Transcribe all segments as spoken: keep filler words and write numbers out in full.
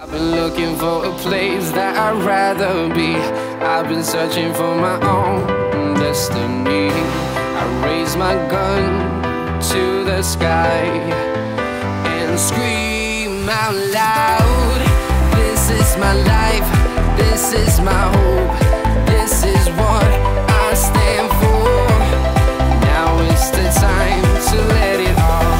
I've been looking for a place that I'd rather be. I've been searching for my own destiny. I raise my gun to the sky and scream out loud. This is my life, this is my hope, this is what I stand for. Now it's the time to let it all.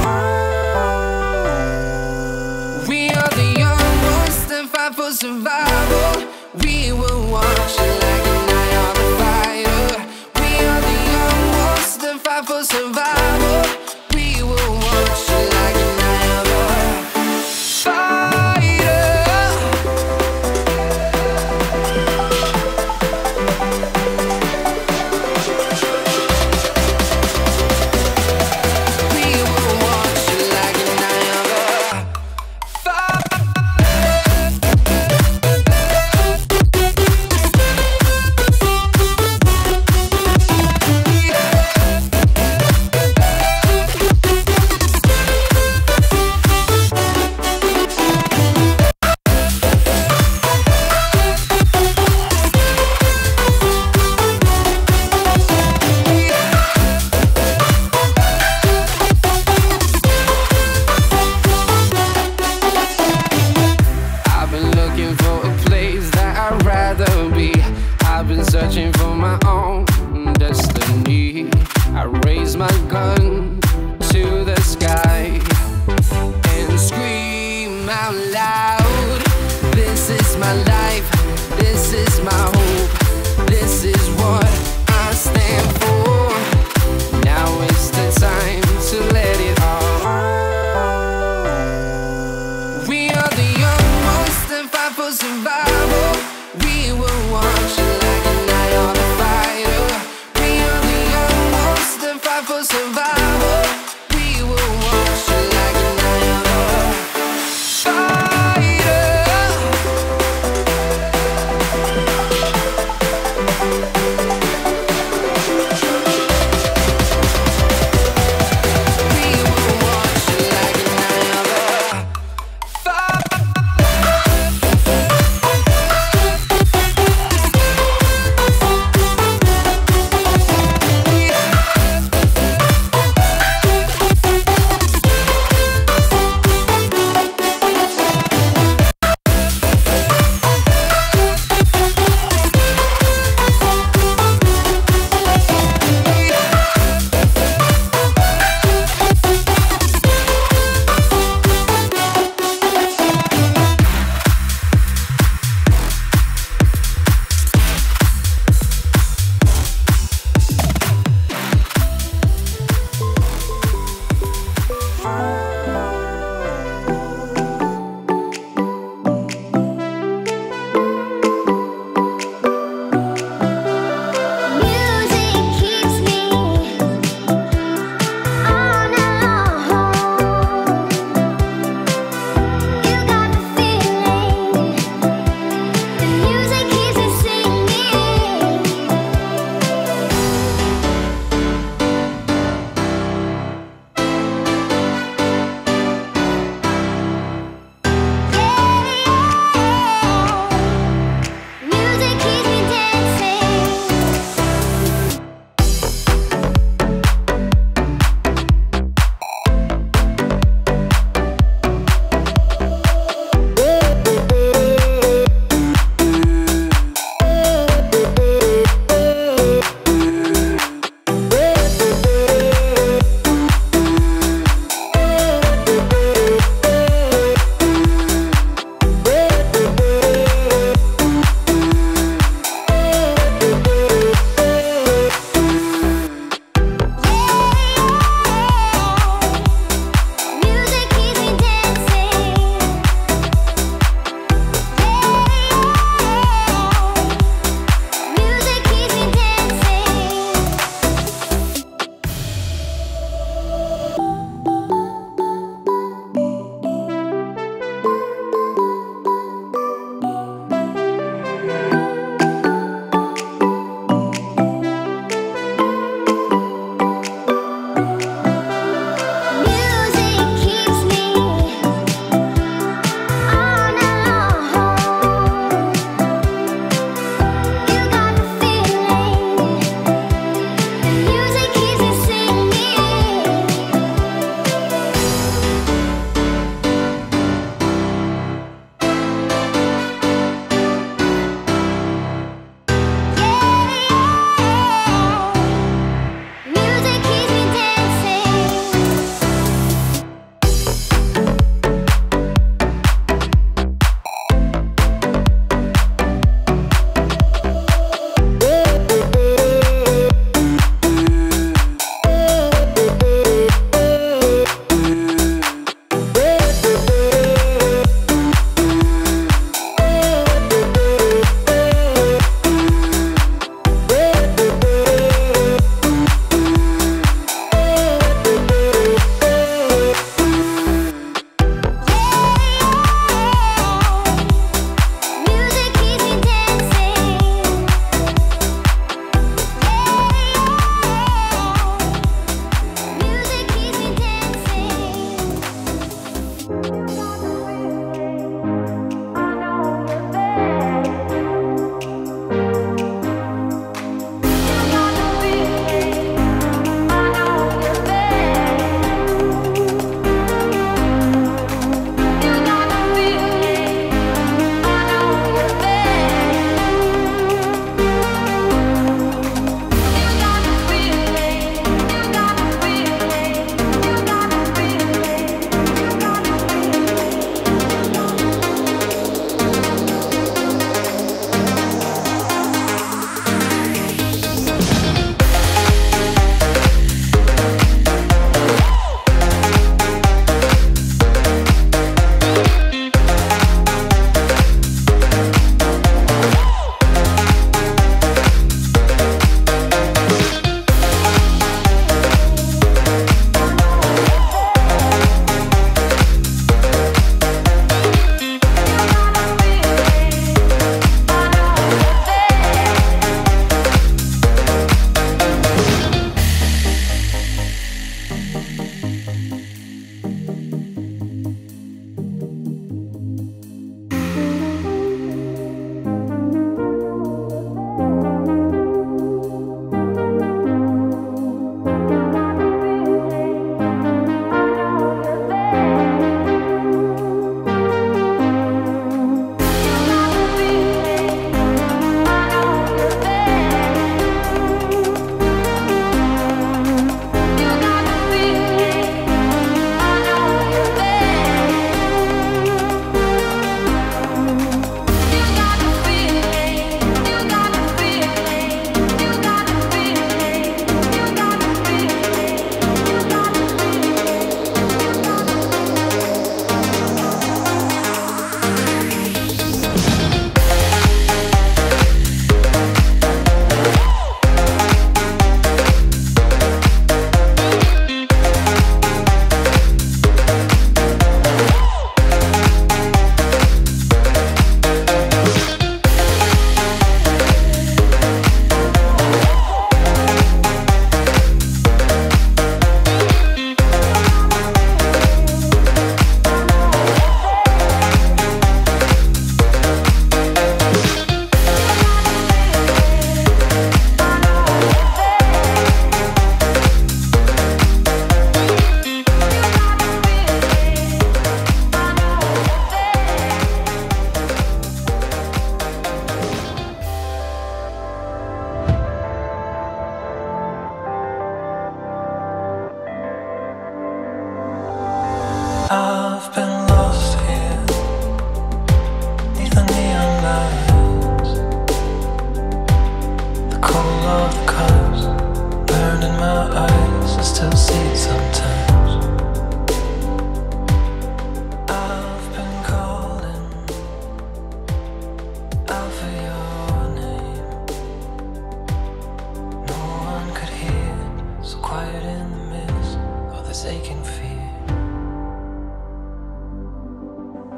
We are the young ones that fight for survival. We will watch it like an eye on the fighter. We are the young ones that fight for survival. We will watch it like an eye on the fighter. We will watch it like an eye on the I've been searching for my own destiny. I raise my gun to the sky and scream out loud. This is my life, this is my hope, this is what I stand for. Now it's the time to let it all. We are the young ones that fight for survival. We will watch it like an eye on the fighter. We are the young ones that fight for survival. We will watch it like an eye on the fighter. We will watch it like an eye on the fighter.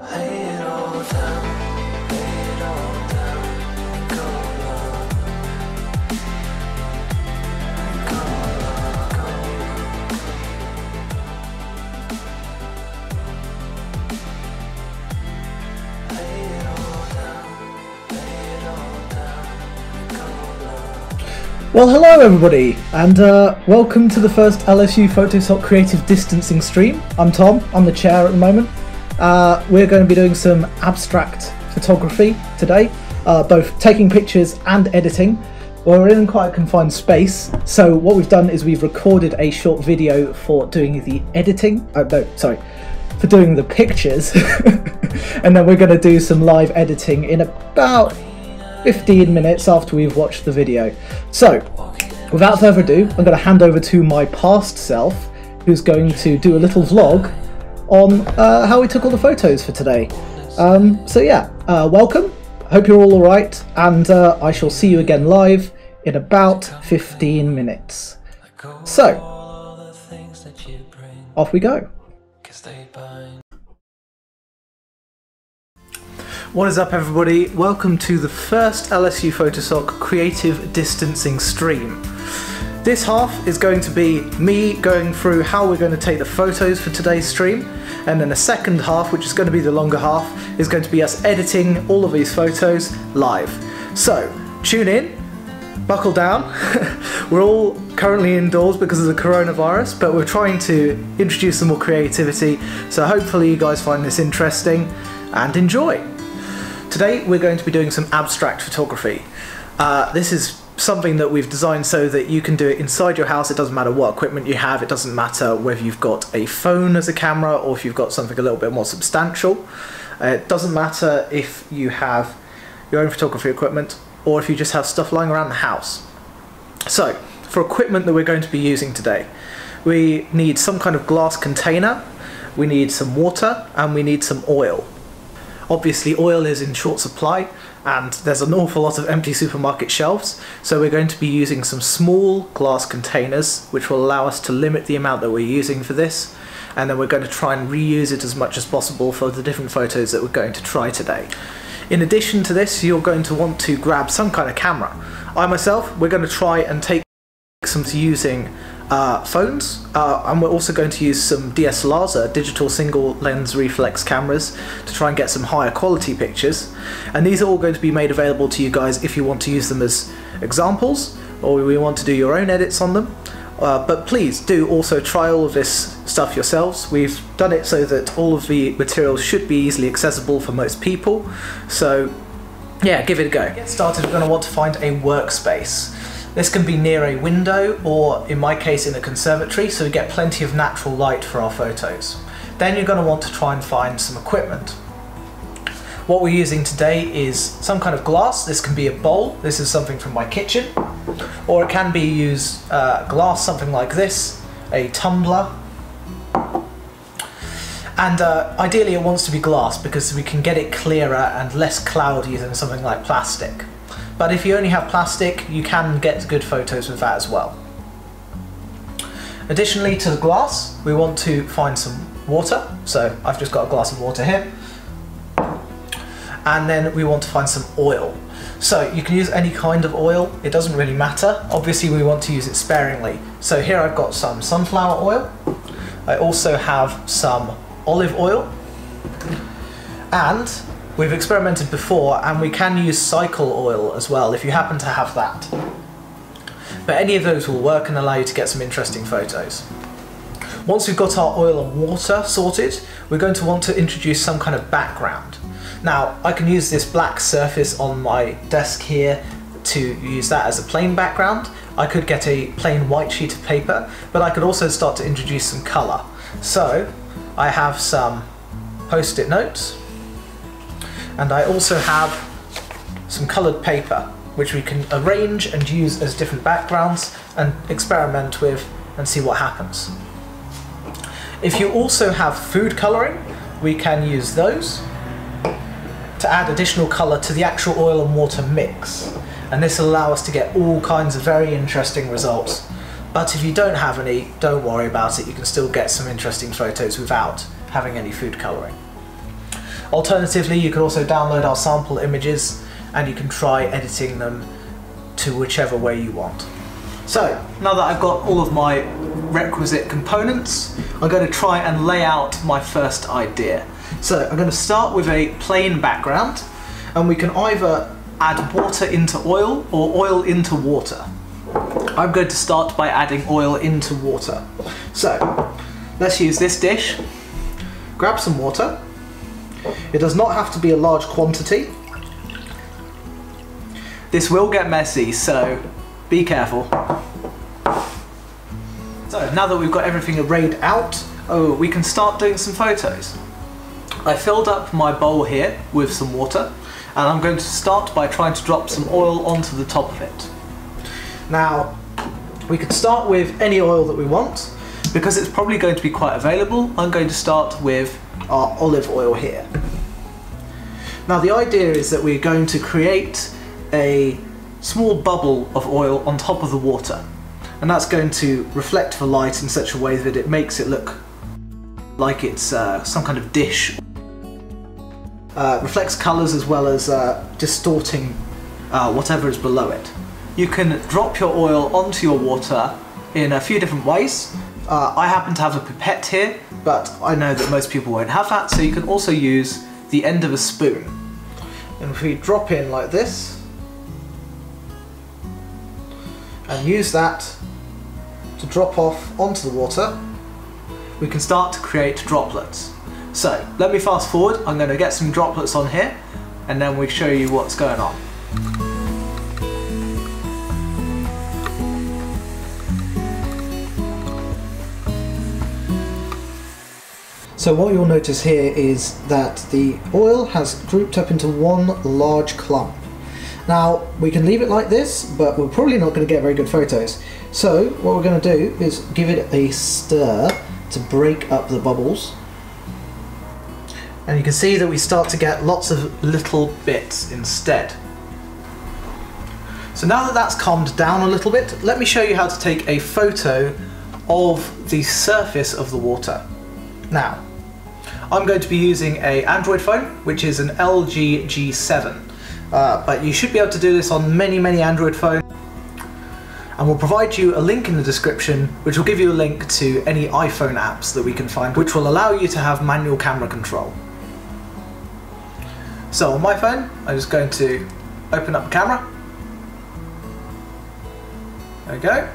Well, hello everybody, and uh, welcome to the first L S U Photosoc creative distancing stream. I'm Tom, I'm the chair at the moment. Uh, we're going to be doing some abstract photography today, uh, both taking pictures and editing. Well, we're in quite a confined space, so what we've done is we've recorded a short video for doing the editing, oh no, sorry, for doing the pictures, and then we're going to do some live editing in about fifteen minutes after we've watched the video. So, without further ado, I'm going to hand over to my past self, who's going to do a little vlog on uh, how we took all the photos for today. Um, so yeah, uh, welcome, hope you're all alright, and uh, I shall see you again live in about fifteen minutes. So, off we go. What is up everybody, welcome to the first L S U Photosoc creative distancing stream. This half is going to be me going through how we're going to take the photos for today's stream, and then the second half, which is going to be the longer half, is going to be us editing all of these photos live. So, tune in, buckle down. We're all currently indoors because of the coronavirus, but we're trying to introduce some more creativity, so hopefully you guys find this interesting and enjoy. Today we're going to be doing some abstract photography. Uh, this is something that we've designed so that you can do it inside your house. It doesn't matter what equipment you have, it doesn't matter whether you've got a phone as a camera or if you've got something a little bit more substantial. Uh, it doesn't matter if you have your own photography equipment or if you just have stuff lying around the house. So, for equipment that we're going to be using today, we need some kind of glass container, we need some water, and we need some oil. Obviously oil is in short supply and there's an awful lot of empty supermarket shelves, so we're going to be using some small glass containers which will allow us to limit the amount that we're using for this, and then we're going to try and reuse it as much as possible for the different photos that we're going to try today. In addition to this, you're going to want to grab some kind of camera. I myself, we're going to try and take some to using uh, phones, uh, and we're also going to use some D S L Rs, uh, digital single lens reflex cameras, to try and get some higher quality pictures, and these are all going to be made available to you guys if you want to use them as examples or we want to do your own edits on them. Uh, but please do also try all of this stuff yourselves. We've done it so that all of the materials should be easily accessible for most people, so yeah, give it a go. To get started, we're going to want to find a workspace. This can be near a window or, in my case, in a conservatory, so we get plenty of natural light for our photos. Then you're going to want to try and find some equipment. What we're using today is some kind of glass. This can be a bowl, this is something from my kitchen, or it can be used uh, glass, something like this, a tumbler. And uh, ideally it wants to be glass because we can get it clearer and less cloudy than something like plastic. But if you only have plastic, you can get good photos with that as well. Additionally to the glass, we want to find some water. So I've just got a glass of water here. And then we want to find some oil. So you can use any kind of oil, it doesn't really matter. Obviously we want to use it sparingly. So here I've got some sunflower oil. I also have some olive oil. And we've experimented before, and we can use cycle oil as well if you happen to have that. But any of those will work and allow you to get some interesting photos. Once we've got our oil and water sorted, we're going to want to introduce some kind of background. Now, I can use this black surface on my desk here to use that as a plain background. I could get a plain white sheet of paper, but I could also start to introduce some colour. So, I have some post-it notes, and I also have some coloured paper which we can arrange and use as different backgrounds and experiment with and see what happens. If you also have food colouring, we can use those to add additional colour to the actual oil and water mix, and this will allow us to get all kinds of very interesting results. But if you don't have any, don't worry about it, you can still get some interesting photos without having any food colouring. Alternatively, you can also download our sample images and you can try editing them to whichever way you want. So, now that I've got all of my requisite components, I'm going to try and lay out my first idea. So, I'm going to start with a plain background, and we can either add water into oil or oil into water. I'm going to start by adding oil into water. So, let's use this dish. Grab some water. It does not have to be a large quantity. This will get messy, so be careful. So now that we've got everything arrayed out, oh, we can start doing some photos. I filled up my bowl here with some water, and I'm going to start by trying to drop some oil onto the top of it. Now, we could start with any oil that we want. Because it's probably going to be quite available, I'm going to start with our olive oil here. Now the idea is that we're going to create a small bubble of oil on top of the water, and that's going to reflect the light in such a way that it makes it look like it's uh, some kind of dish. Uh, reflects colours as well as uh, distorting uh, whatever is below it. You can drop your oil onto your water in a few different ways. Uh, I happen to have a pipette here, but I know that most people won't have that, so you can also use the end of a spoon. And if we drop in like this, and use that to drop off onto the water, we can start to create droplets. So, let me fast forward, I'm going to get some droplets on here, and then we show you what's going on. So what you'll notice here is that the oil has grouped up into one large clump. Now we can leave it like this, but we're probably not going to get very good photos. So what we're going to do is give it a stir to break up the bubbles. And you can see that we start to get lots of little bits instead. So now that that's calmed down a little bit, let me show you how to take a photo of the surface of the water. Now, I'm going to be using an Android phone, which is an L G G seven, uh, but you should be able to do this on many, many Android phones. And we'll provide you a link in the description, which will give you a link to any iPhone apps that we can find, which will allow you to have manual camera control. So on my phone, I'm just going to open up the camera. There we go.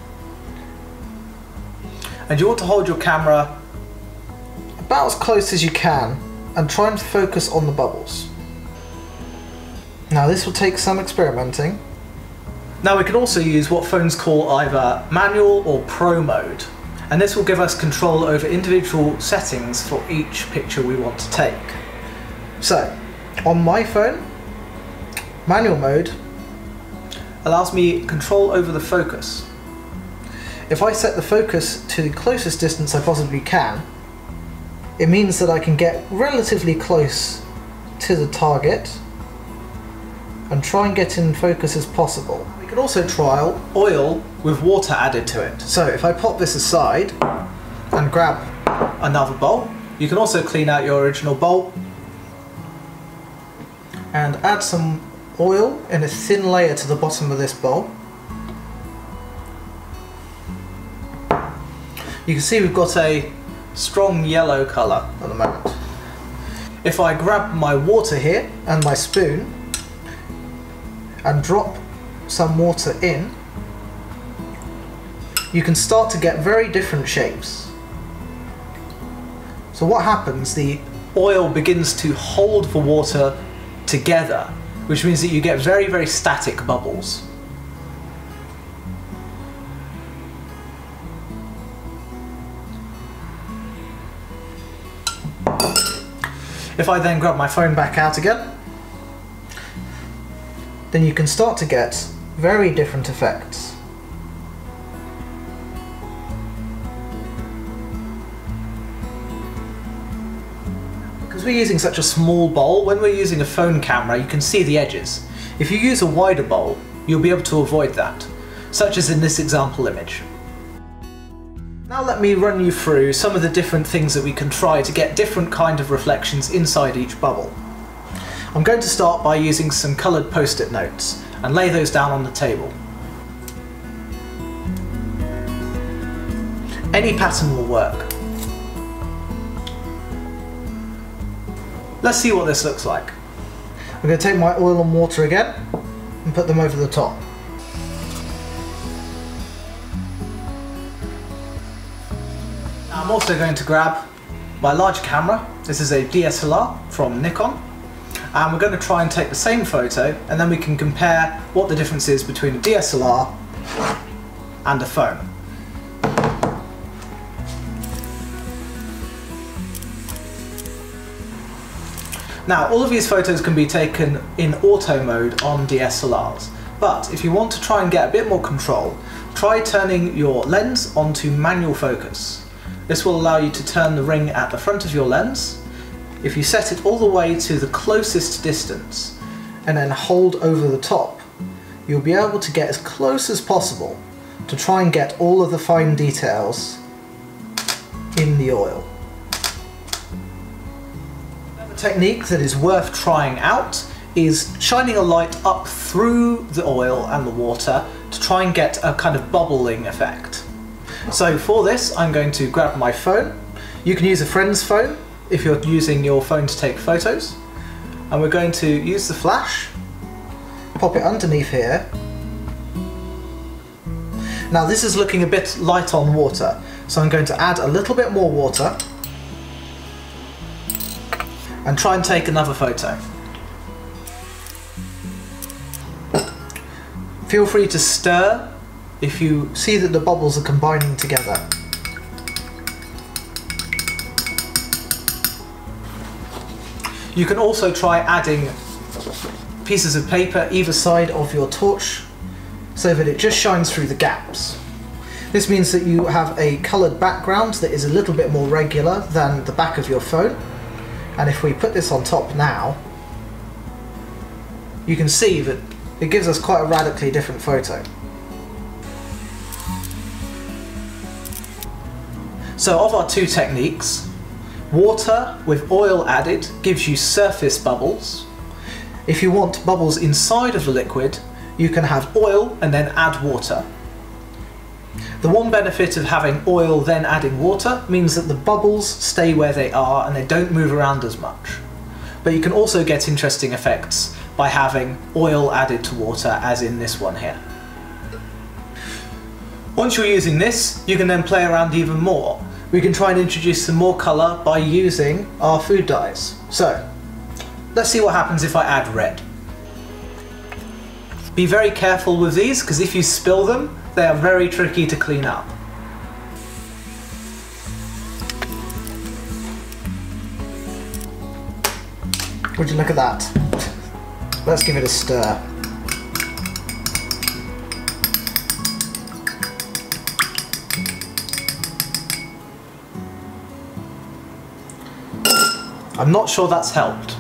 And you want to hold your camera about as close as you can and try and focus on the bubbles. Now this will take some experimenting. Now we can also use what phones call either manual or pro mode, and this will give us control over individual settings for each picture we want to take. So on my phone, manual mode allows me control over the focus. If I set the focus to the closest distance I possibly can, it means that I can get relatively close to the target and try and get in focus as possible. We can also trial oil with water added to it. So if I pop this aside and grab another bowl, you can also clean out your original bowl and add some oil in a thin layer to the bottom of this bowl. You can see we've got a strong yellow colour at the moment. If I grab my water here and my spoon and drop some water in, you can start to get very different shapes. So what happens, the oil begins to hold the water together, which means that you get very, very static bubbles. If I then grab my phone back out again, then you can start to get very different effects. Because we're using such a small bowl, when we're using a phone camera you can see the edges. If you use a wider bowl, you'll be able to avoid that, such as in this example image. Now let me run you through some of the different things that we can try to get different kind of reflections inside each bubble. I'm going to start by using some coloured post-it notes and lay those down on the table. Any pattern will work. Let's see what this looks like. I'm going to take my oil and water again and put them over the top. Now I'm also going to grab my large camera. This is a D S L R from Nikon, and we're going to try and take the same photo, and then we can compare what the difference is between a D S L R and a phone. Now, all of these photos can be taken in auto mode on D S L Rs, but if you want to try and get a bit more control, try turning your lens onto manual focus. This will allow you to turn the ring at the front of your lens. If you set it all the way to the closest distance and then hold over the top, you'll be able to get as close as possible to try and get all of the fine details in the oil. Technique that is worth trying out is shining a light up through the oil and the water to try and get a kind of bubbling effect. So for this, I'm going to grab my phone. You can use a friend's phone if you're using your phone to take photos, and we're going to use the flash, pop it underneath here. Now this is looking a bit light on water, so I'm going to add a little bit more water and try and take another photo. Feel free to stir if you see that the bubbles are combining together. You can also try adding pieces of paper either side of your torch so that it just shines through the gaps. This means that you have a coloured background that is a little bit more regular than the back of your phone. And if we put this on top now, you can see that it gives us quite a radically different photo. So of our two techniques, water with oil added gives you surface bubbles. If you want bubbles inside of the liquid, you can have oil and then add water. The one benefit of having oil then adding water means that the bubbles stay where they are and they don't move around as much. But you can also get interesting effects by having oil added to water, as in this one here. Once you're using this, you can then play around even more. We can try and introduce some more colour by using our food dyes. So, let's see what happens if I add red. Be very careful with these, because if you spill them, they are very tricky to clean up. Would you look at that? Let's give it a stir. I'm not sure that's helped.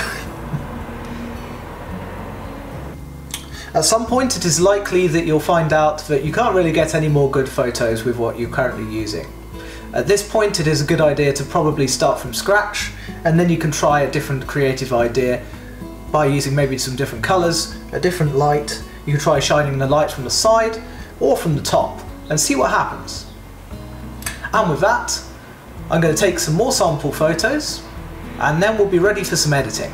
At some point it is likely that you'll find out that you can't really get any more good photos with what you're currently using. At this point it is a good idea to probably start from scratch, and then you can try a different creative idea by using maybe some different colours, a different light. You can try shining the light from the side or from the top and see what happens. And with that, I'm going to take some more sample photos and then we'll be ready for some editing.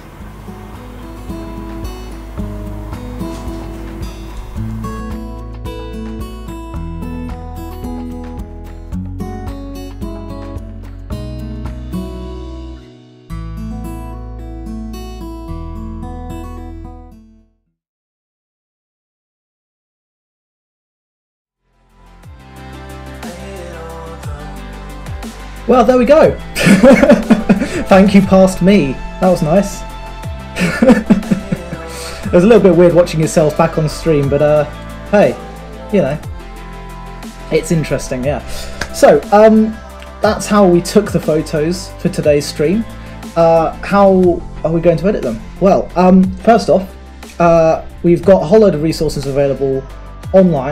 Well, there we go. Thank you, past me. That was nice. It was a little bit weird watching yourself back on stream, but uh, hey, you know, it's interesting, yeah. So, um, that's how we took the photos for today's stream. Uh, how are we going to edit them? Well, um, first off, uh, we've got a whole load of resources available online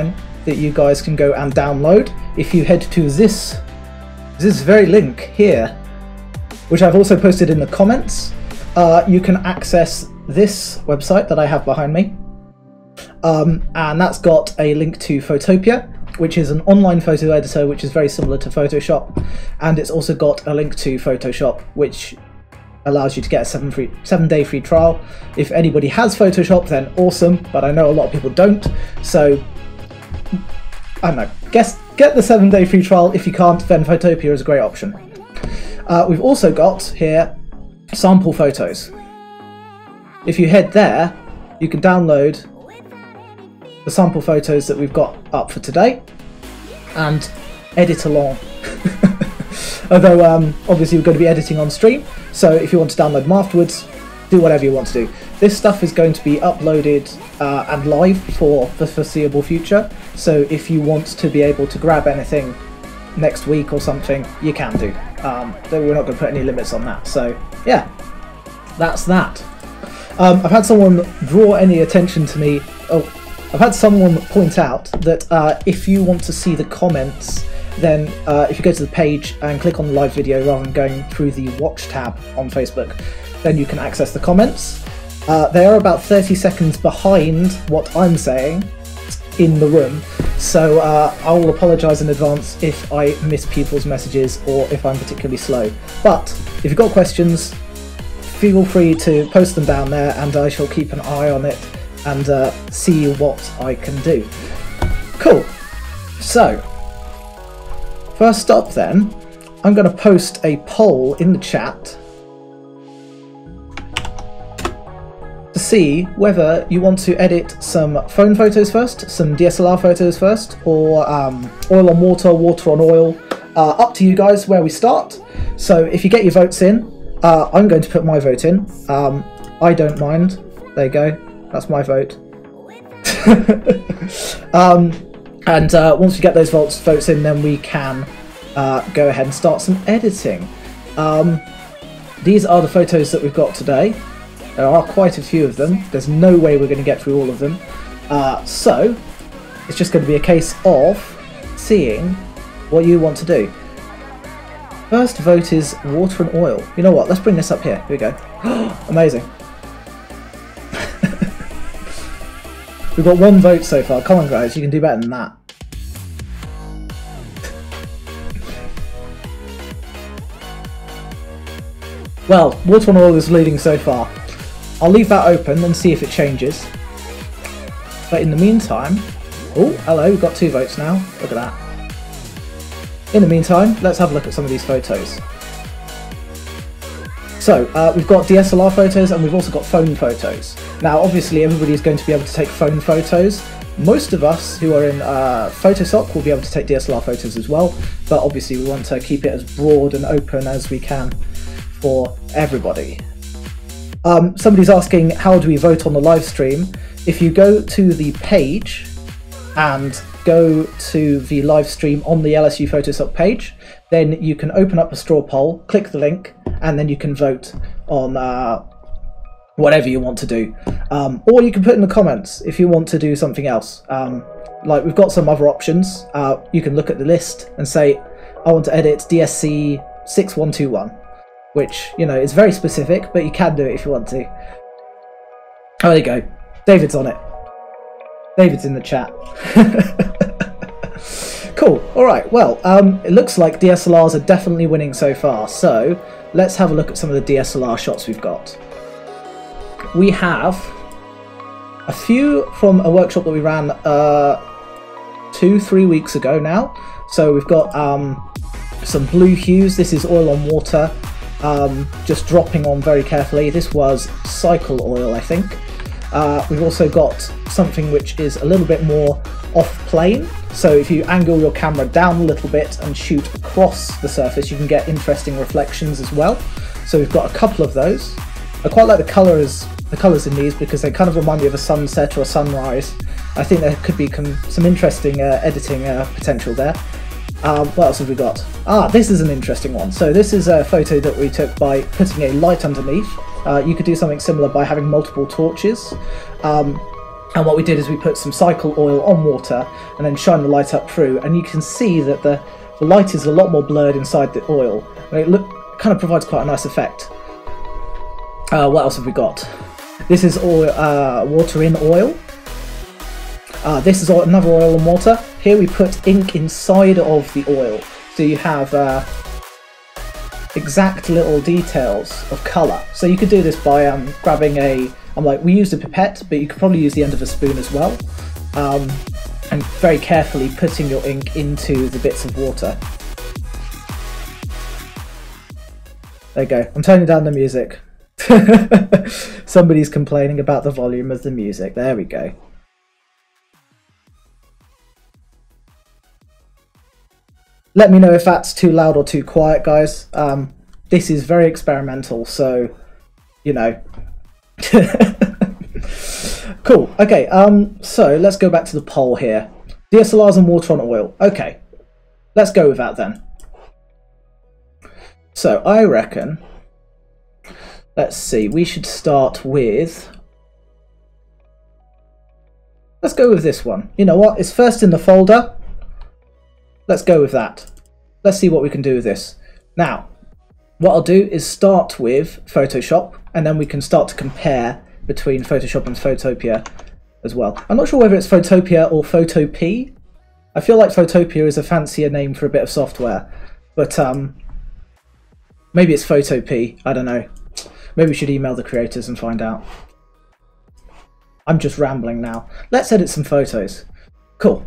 that you guys can go and download. If you head to this, this very link here, which I've also posted in the comments, uh, you can access this website that I have behind me. Um, and that's got a link to Photopia, which is an online photo editor which is very similar to Photoshop, and it's also got a link to Photoshop, which allows you to get a seven free seven day free trial. If anybody has Photoshop, then awesome, but I know a lot of people don't, so I don't know, guess get the seven day free trial. If you can't, then Photopia is a great option. Uh, we've also got here sample photos. If you head there, you can download the sample photos that we've got up for today and edit along. Although um, obviously we're going to be editing on stream, so if you want to download them afterwards, do whatever you want to do. This stuff is going to be uploaded uh, and live for the foreseeable future, so if you want to be able to grab anything next week or something, you can do. Um, we're not going to put any limits on that, so yeah, that's that. Um, I've had someone draw any attention to me. Oh, I've had someone point out that uh, if you want to see the comments, then uh, if you go to the page and click on the live video rather than going through the watch tab on Facebook, then you can access the comments. Uh, they are about thirty seconds behind what I'm saying in the room, so uh, I will apologise in advance if I miss people's messages or if I'm particularly slow. But if you've got questions, feel free to post them down there and I shall keep an eye on it and uh, see what I can do. Cool. So, first up then, I'm going to post a poll in the chat to see whether you want to edit some phone photos first, some D S L R photos first, or um, oil on water, water on oil. Uh, up to you guys where we start. So if you get your votes in, uh, I'm going to put my vote in. Um, I don't mind. There you go. That's my vote. um, and uh, once we get those votes, votes in, then we can uh, go ahead and start some editing. Um, these are the photos that we've got today. There are quite a few of them. There's no way we're going to get through all of them. Uh, so it's just going to be a case of seeing what you want to do. First vote is water and oil. You know what? Let's bring this up here. Here we go. Amazing. We've got one vote so far. Come on, guys. You can do better than that. Well, water and oil is leading so far. I'll leave that open and see if it changes. But in the meantime... Oh, hello. We've got two votes now. Look at that. In the meantime, let's have a look at some of these photos. So, uh, we've got D S L R photos and we've also got phone photos. Now, obviously, everybody is going to be able to take phone photos. Most of us who are in uh, Photosoc will be able to take D S L R photos as well, but obviously we want to keep it as broad and open as we can for everybody. Um, somebody's asking, how do we vote on the live stream? If you go to the page and go to the live stream on the L S U Photosoc page, then you can open up a straw poll, click the link, and then you can vote on uh, whatever you want to do. Um, or you can put in the comments if you want to do something else. Um, like we've got some other options. Uh, you can look at the list and say, I want to edit D S C six one two one, which, you know, is very specific, but you can do it if you want to. Oh, there you go. David's on it. David's in the chat. Cool. Alright, well, um, it looks like D S L Rs are definitely winning so far, so let's have a look at some of the D S L R shots we've got. We have a few from a workshop that we ran uh, two, three weeks ago now. So we've got um, some blue hues. This is oil on water, um, just dropping on very carefully. This was cycle oil, I think. Uh, we've also got something which is a little bit more off-plane, so if you angle your camera down a little bit and shoot across the surface, you can get interesting reflections as well. So we've got a couple of those. I quite like the colours, the colours in these because they kind of remind me of a sunset or a sunrise. I think there could be some interesting uh, editing uh, potential there. Um, what else have we got? Ah, this is an interesting one. So this is a photo that we took by putting a light underneath. Uh, you could do something similar by having multiple torches. Um, And what we did is we put some cycle oil on water and then shine the light up through, and you can see that the, the light is a lot more blurred inside the oil, and it look, kind of provides quite a nice effect. Uh, what else have we got? This is oil, uh, water in oil. Uh, this is another oil and water. Here we put ink inside of the oil, so you have uh, exact little details of colour. So you could do this by um, grabbing a, I'm like, we used a pipette, but you could probably use the end of a spoon as well, um, and very carefully putting your ink into the bits of water. There you go. I'm turning down the music. Somebody's complaining about the volume of the music. There we go. Let me know if that's too loud or too quiet, guys. Um, this is very experimental, so, you know. Cool. Okay, um, so let's go back to the poll here. D S L Rs and water on oil. Okay, let's go with that then. So I reckon, let's see, we should start with, let's go with this one. You know what, it's first in the folder. Let's go with that. Let's see what we can do with this. Now, what I'll do is start with Photoshop, and then we can start to compare between Photoshop and Photopea as well. I'm not sure whether it's Photopea or Photopea. I feel like Photopea is a fancier name for a bit of software, but um, maybe it's Photopea, I don't know. Maybe we should email the creators and find out. I'm just rambling now. Let's edit some photos. Cool.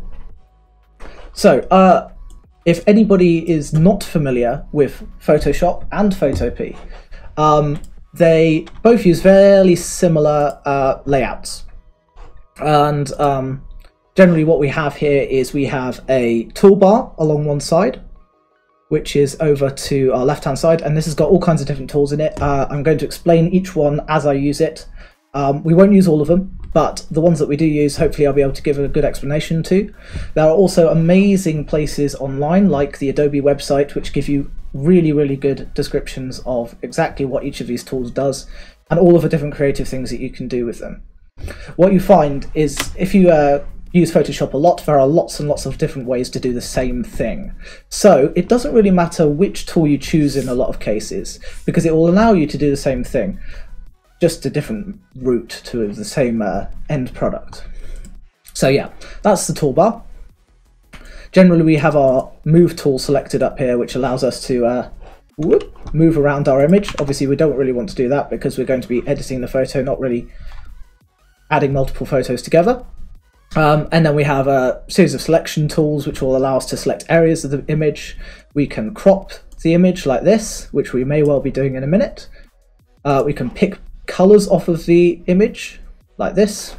So, uh, if anybody is not familiar with Photoshop and Photopea, um, they both use fairly similar uh, layouts. And um, generally what we have here is we have a toolbar along one side, which is over to our left-hand side, and this has got all kinds of different tools in it. Uh, I'm going to explain each one as I use it. Um, we won't use all of them, but the ones that we do use, hopefully I'll be able to give a good explanation to. There are also amazing places online, like the Adobe website, which give you really, really good descriptions of exactly what each of these tools does, and all of the different creative things that you can do with them. What you find is, if you uh, use Photoshop a lot, there are lots and lots of different ways to do the same thing. So it doesn't really matter which tool you choose in a lot of cases, because it will allow you to do the same thing, just a different route to the same uh, end product. So yeah, that's the toolbar. Generally we have our move tool selected up here, which allows us to uh, whoop, move around our image. Obviously we don't really want to do that because we're going to be editing the photo, not really adding multiple photos together. Um, and then we have a series of selection tools which will allow us to select areas of the image. We can crop the image like this, which we may well be doing in a minute. Uh, we can pick colors off of the image like this,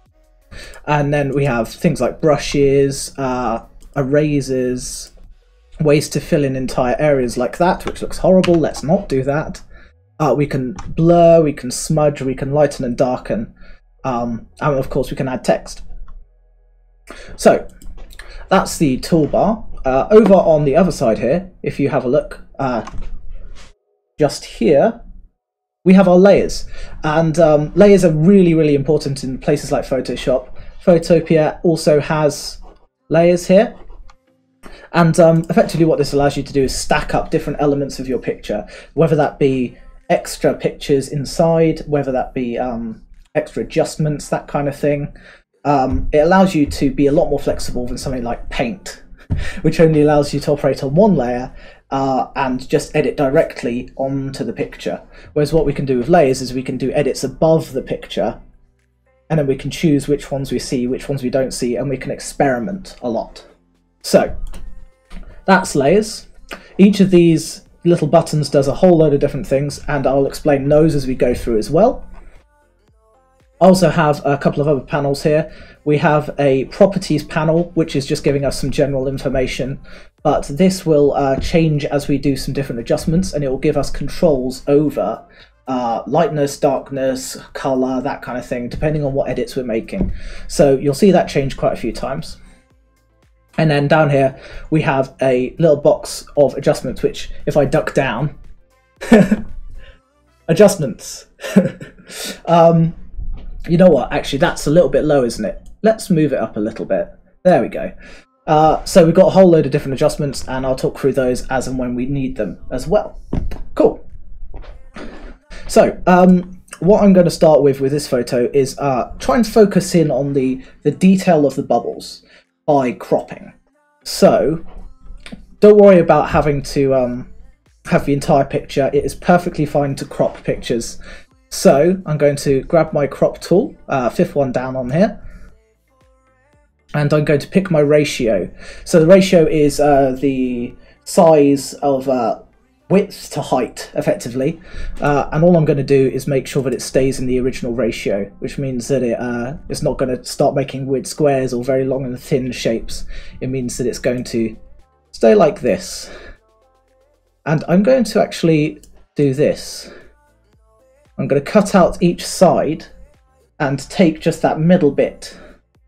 and then we have things like brushes, uh, erasers, ways to fill in entire areas like that, which looks horrible. Let's not do that. Uh, we can blur, we can smudge, we can lighten and darken, um, and of course we can add text. So that's the toolbar. Uh, over on the other side here, if you have a look, uh, just here we have our layers, and um, layers are really, really important in places like Photoshop. Photopea also has layers here, and um, effectively what this allows you to do is stack up different elements of your picture, whether that be extra pictures inside, whether that be um, extra adjustments, that kind of thing. Um, it allows you to be a lot more flexible than something like Paint, which only allows you to operate on one layer uh, and just edit directly onto the picture. Whereas what we can do with layers is we can do edits above the picture, and then we can choose which ones we see, which ones we don't see, and we can experiment a lot. So that's layers. Each of these little buttons does a whole load of different things, and I'll explain those as we go through as well. I also have a couple of other panels here. We have a properties panel, which is just giving us some general information, but this will uh, change as we do some different adjustments, and it will give us controls over uh, lightness, darkness, color, that kind of thing, depending on what edits we're making. So you'll see that change quite a few times. And then down here, we have a little box of adjustments, which if I duck down, adjustments. um, You know what, actually that's a little bit low, isn't it? Let's move it up a little bit. There we go. Uh, so we've got a whole load of different adjustments, and I'll talk through those as and when we need them as well. Cool. So um, what I'm going to start with with this photo is uh, try and focus in on the, the detail of the bubbles by cropping. So don't worry about having to um, have the entire picture. It is perfectly fine to crop pictures. So I'm going to grab my crop tool, uh, fifth one down on here, and I'm going to pick my ratio. So the ratio is uh, the size of uh, width to height, effectively, uh, and all I'm going to do is make sure that it stays in the original ratio, which means that it uh, it's not going to start making weird squares or very long and thin shapes. It means that it's going to stay like this. And I'm going to actually do this. I'm going to cut out each side and take just that middle bit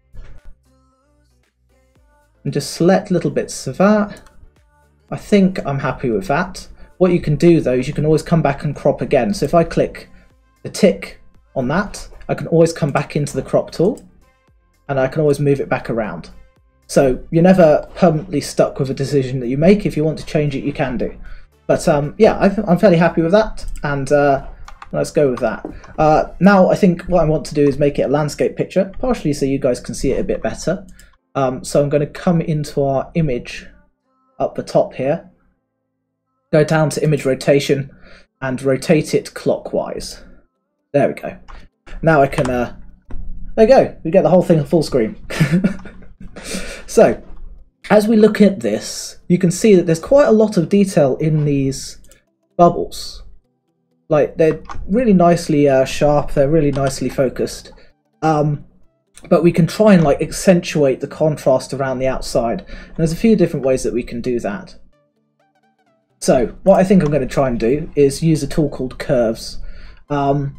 and just select little bits of that. I think I'm happy with that. What you can do though is you can always come back and crop again. So if I click the tick on that, I can always come back into the crop tool and I can always move it back around. So you're never permanently stuck with a decision that you make. If you want to change it, you can do. But um, yeah, I'm fairly happy with that, and uh, let's go with that. Uh, now I think what I want to do is make it a landscape picture, partially so you guys can see it a bit better. Um, so I'm going to come into our image up the top here, go down to image rotation and rotate it clockwise. There we go. Now I can, uh, there you go, we get the whole thing full screen. So, as we look at this, you can see that there's quite a lot of detail in these bubbles. Like, they're really nicely uh, sharp, they're really nicely focused. Um, but we can try and like accentuate the contrast around the outside. And there's a few different ways that we can do that. So what I think I'm going to try and do is use a tool called curves. Um,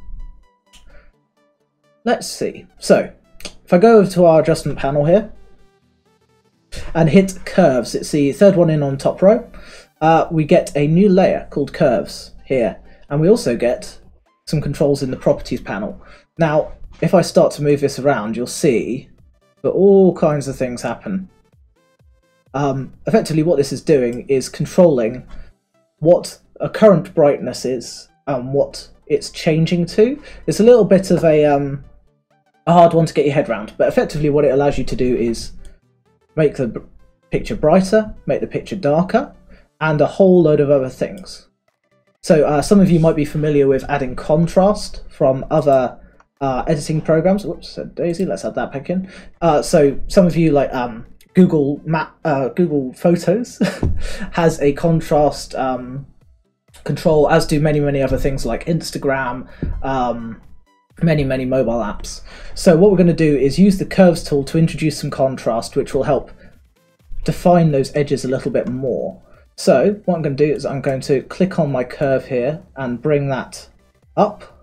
let's see. So if I go over to our adjustment panel here and hit curves, it's the third one in on top row, uh, we get a new layer called curves here. And we also get some controls in the properties panel. Now, if I start to move this around, you'll see that all kinds of things happen. Um, effectively what this is doing is controlling what a current brightness is and what it's changing to. It's a little bit of a, um, a hard one to get your head around, but effectively what it allows you to do is make the picture brighter, make the picture darker, and a whole load of other things. So uh, some of you might be familiar with adding contrast from other uh, editing programs. Whoops, said Daisy, let's add that back in. Uh, so some of you like um, Google Map, uh, Google Photos has a contrast um, control, as do many, many other things like Instagram, um, many, many mobile apps. So what we're going to do is use the curves tool to introduce some contrast, which will help define those edges a little bit more. So what I'm going to do is I'm going to click on my curve here and bring that up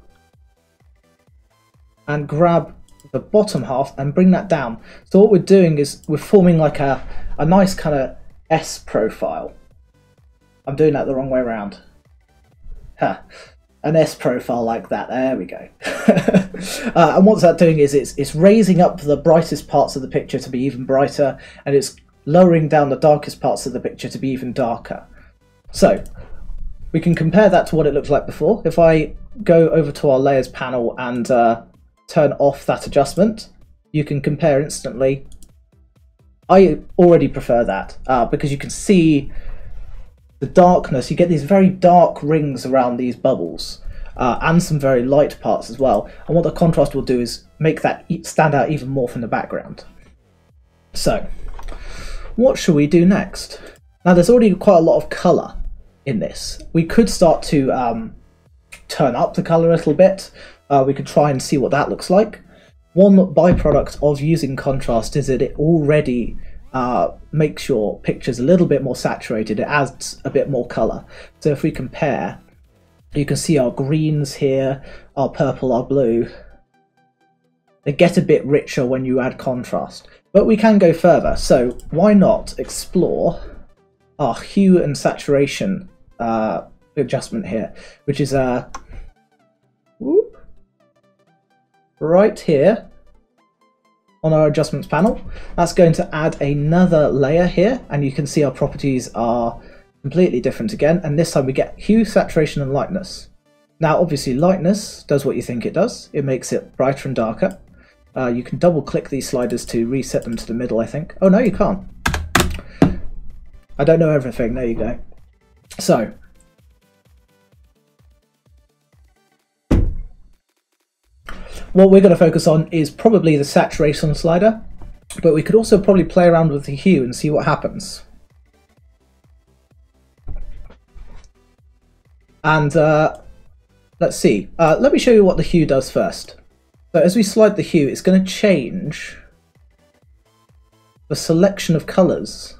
and grab the bottom half and bring that down. So what we're doing is we're forming like a, a nice kind of S profile. I'm doing that the wrong way around. Huh. An S profile like that. There we go. uh, and what's that doing is it's, it's raising up the brightest parts of the picture to be even brighter, and it's lowering down the darkest parts of the picture to be even darker. So we can compare that to what it looked like before. If I go over to our layers panel and uh, turn off that adjustment, you can compare instantly. I already prefer that uh, because you can see the darkness. You get these very dark rings around these bubbles uh, and some very light parts as well. And what the contrast will do is make that stand out even more from the background. So what should we do next? Now there's already quite a lot of colour in this. We could start to um, turn up the colour a little bit. Uh, we could try and see what that looks like. One byproduct of using contrast is that it already uh, makes your pictures a little bit more saturated. It adds a bit more colour. So if we compare, you can see our greens here, our purple, our blue. They get a bit richer when you add contrast. But we can go further, so why not explore our hue and saturation uh, adjustment here, which is uh, whoop, right here on our adjustments panel. That's going to add another layer here, and you can see our properties are completely different again, and this time we get hue, saturation and lightness. Now obviously lightness does what you think it does, it makes it brighter and darker. Uh, you can double click these sliders to reset them to the middle, I think. Oh no, you can't. I don't know everything, there you go. So, what we're going to focus on is probably the saturation slider, but we could also probably play around with the hue and see what happens. And uh, let's see, uh, let me show you what the hue does first. So as we slide the hue, it's going to change the selection of colours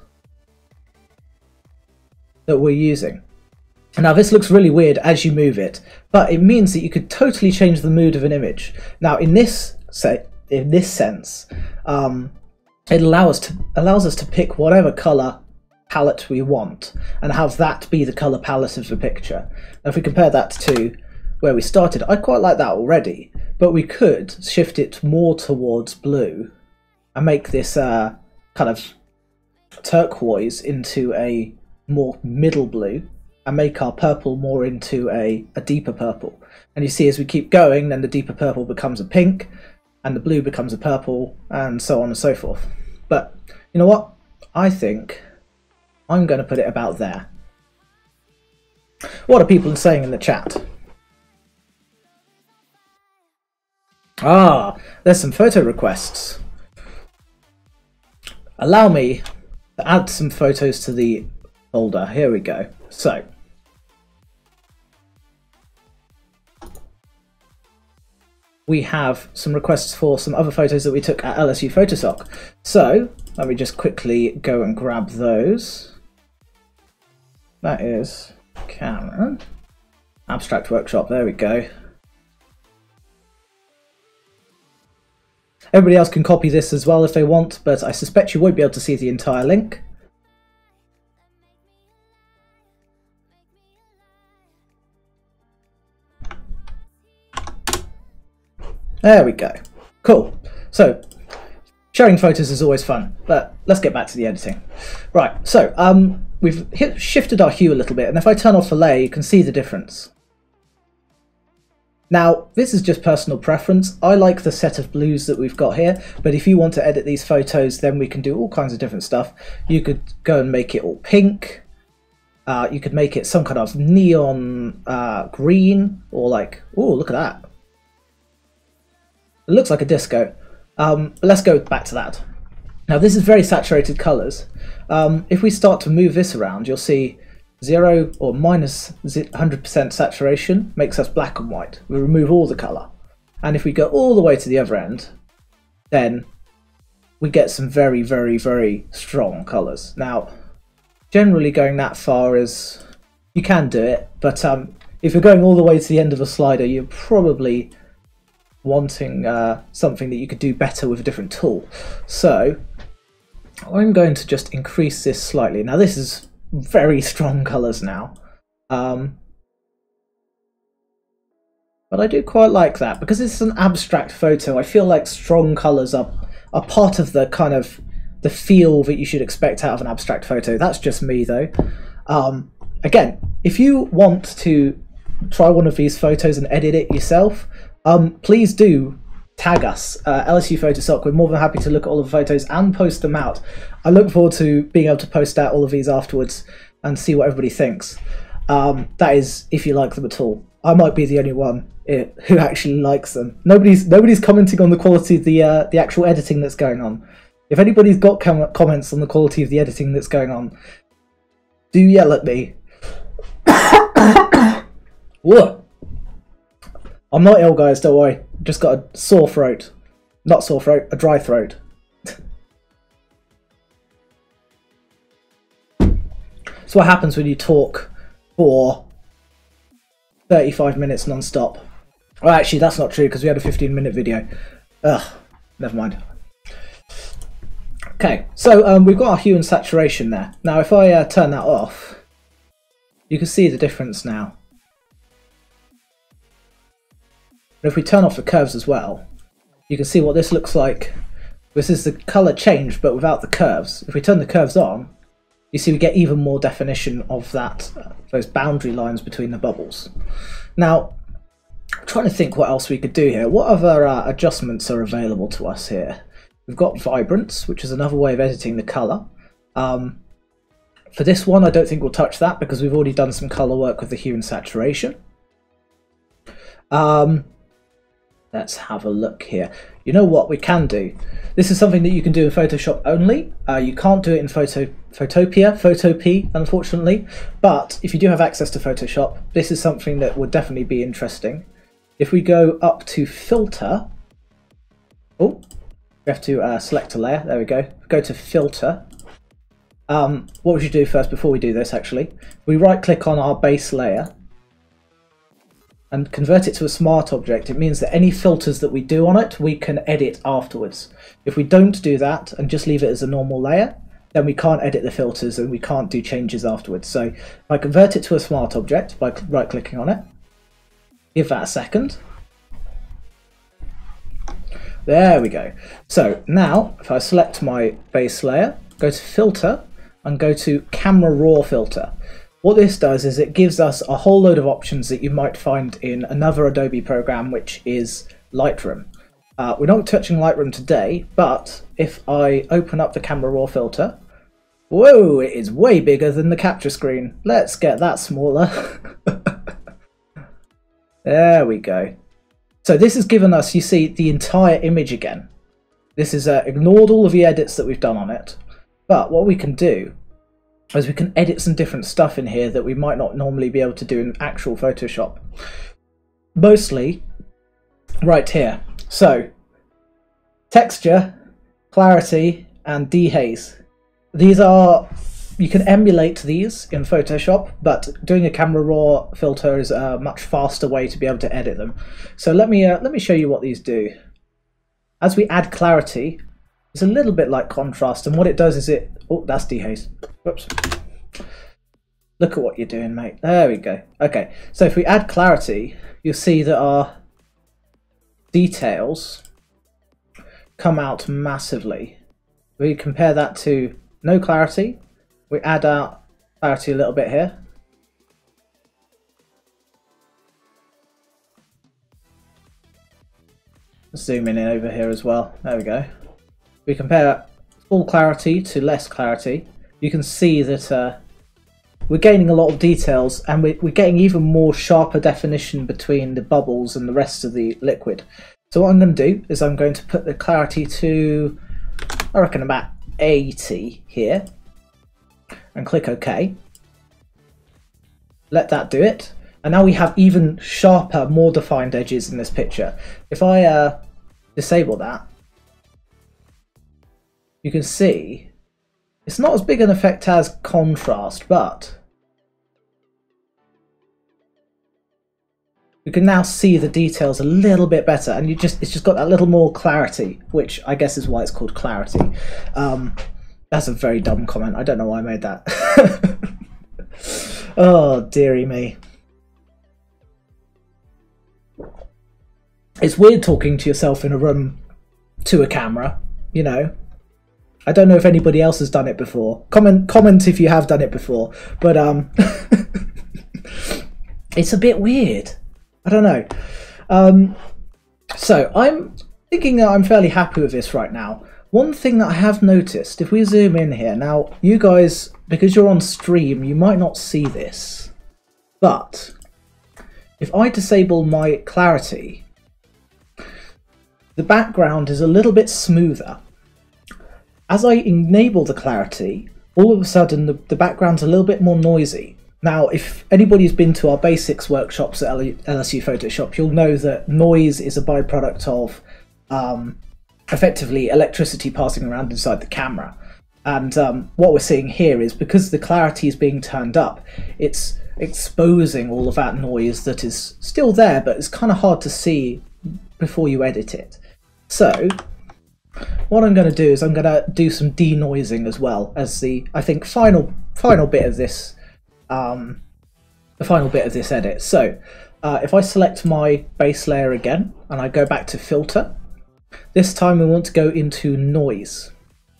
that we're using. Now this looks really weird as you move it, but it means that you could totally change the mood of an image. Now in this say, in this sense, um, it allows to allows us to pick whatever colour palette we want and have that be the colour palette of the picture. Now if we compare that to where we started, I quite like that already, but we could shift it more towards blue and make this uh, kind of turquoise into a more middle blue, and make our purple more into a, a deeper purple. And you see as we keep going, then the deeper purple becomes a pink, and the blue becomes a purple, and so on and so forth. But you know what? I think I'm going to put it about there. What are people saying in the chat? Ah, there's some photo requests. Allow me to add some photos to the folder. Here we go. So, we have some requests for some other photos that we took at L S U Photosoc. So, let me just quickly go and grab those. That is Cameron. Abstract Workshop, there we go. Everybody else can copy this as well if they want, but I suspect you won't be able to see the entire link. There we go. Cool. So, sharing photos is always fun, but let's get back to the editing. Right, so um, we've hit, shifted our hue a little bit, and if I turn off the layer, you can see the difference. Now, this is just personal preference. I like the set of blues that we've got here, but if you want to edit these photos, then we can do all kinds of different stuff. You could go and make it all pink. Uh, you could make it some kind of neon uh, green, or like, oh, look at that. It looks like a disco. Um, but let's go back to that. Now, this is very saturated colours. Um, if we start to move this around, you'll see zero or minus one hundred percent saturation makes us black and white. We remove all the colour. And if we go all the way to the other end, then we get some very, very, very strong colours. Now, generally going that far is, you can do it, but um, if you're going all the way to the end of a slider, you're probably wanting uh, something that you could do better with a different tool. So I'm going to just increase this slightly. Now this is very strong colours now, um, but I do quite like that because it's an abstract photo. I feel like strong colours are, are part of the kind of the feel that you should expect out of an abstract photo. That's just me though. Um, again, if you want to try one of these photos and edit it yourself, um, please do tag us, uh, L S U Photosoc. We're more than happy to look at all of the photos and post them out. I look forward to being able to post out all of these afterwards and see what everybody thinks. Um, that is, if you like them at all. I might be the only one it, who actually likes them. Nobody's nobody's commenting on the quality of the uh, the actual editing that's going on. If anybody's got com comments on the quality of the editing that's going on, do yell at me. Whoa. I'm not ill, guys, don't worry. Just got a sore throat. Not sore throat, a dry throat. That's what happens when you talk for thirty-five minutes non-stop. Well, actually, that's not true because we had a fifteen minute video. Ugh, never mind. Okay, so um, we've got our hue and saturation there. Now, if I uh, turn that off, you can see the difference now. But if we turn off the curves as well, you can see what this looks like. This is the colour change, but without the curves. If we turn the curves on, you see we get even more definition of that, uh, those boundary lines between the bubbles. Now, I'm trying to think what else we could do here. What other uh, adjustments are available to us here? We've got vibrance, which is another way of editing the colour. Um, for this one, I don't think we'll touch that because we've already done some colour work with the hue and saturation. Um, let's have a look here. You know what we can do? This is something that you can do in Photoshop only. Uh, you can't do it in Photo Photopea, Photopea, unfortunately. But if you do have access to Photoshop, this is something that would definitely be interesting. If we go up to Filter, oh, we have to uh, select a layer. There we go. Go to Filter. Um, what we should do first, before we do this, actually, we right-click on our base layer and convert it to a smart object. It means that any filters that we do on it, we can edit afterwards. If we don't do that and just leave it as a normal layer, then we can't edit the filters and we can't do changes afterwards. So if I convert it to a smart object by right-clicking on it, give that a second. There we go. So now, if I select my base layer, go to Filter, and go to Camera Raw Filter. What this does is it gives us a whole load of options that you might find in another Adobe program, which is Lightroom. Uh, we're not touching Lightroom today, but if I open up the Camera Raw Filter, whoa, it is way bigger than the capture screen. Let's get that smaller. There we go. So this has given us, you see, the entire image again. This is uh, ignored all of the edits that we've done on it. But what we can do is we can edit some different stuff in here that we might not normally be able to do in actual Photoshop. Mostly right here. So texture, clarity, and dehaze. These are, you can emulate these in Photoshop, but doing a Camera Raw filter is a much faster way to be able to edit them. So let me uh, let me show you what these do. As we add clarity, it's a little bit like contrast, and what it does is it... Oh, that's dehaze. Whoops. Look at what you're doing, mate. There we go. Okay, so if we add clarity, you'll see that our details come out massively. We compare that to no clarity. We add our clarity a little bit here. Zoom in over here as well. There we go. We compare full clarity to less clarity. You can see that uh, we're gaining a lot of details, and we're, we're getting even more sharper definition between the bubbles and the rest of the liquid. So what I'm going to do is I'm going to put the clarity to, I reckon, about eighty here, and click OK. Let that do it. And now we have even sharper, more defined edges in this picture. If I uh, disable that, you can see it's not as big an effect as contrast, but you can now see the details a little bit better, and you just it's just got that little more clarity, which I guess is why it's called clarity. Um, that's a very dumb comment. I don't know why I made that. Oh, dearie me. It's weird talking to yourself in a room to a camera, you know. I don't know if anybody else has done it before. Comment comment if you have done it before. But um it's a bit weird. I don't know. Um so I'm thinking that I'm fairly happy with this right now. One thing that I have noticed, if we zoom in here, now you guys, because you're on stream, you might not see this, but if I disable my clarity, the background is a little bit smoother. As I enable the clarity, all of a sudden the, the background's a little bit more noisy. Now, if anybody's been to our basics workshops at L S U Photoshop, you'll know that noise is a byproduct of um, effectively electricity passing around inside the camera. And um, what we're seeing here is, because the clarity is being turned up, it's exposing all of that noise that is still there, but it's kind of hard to see before you edit it. So what I'm going to do is I'm going to do some denoising as well as the, I think, final final bit of this, um, the final bit of this edit. So uh, if I select my base layer again and I go back to Filter, This time we want to go into noise.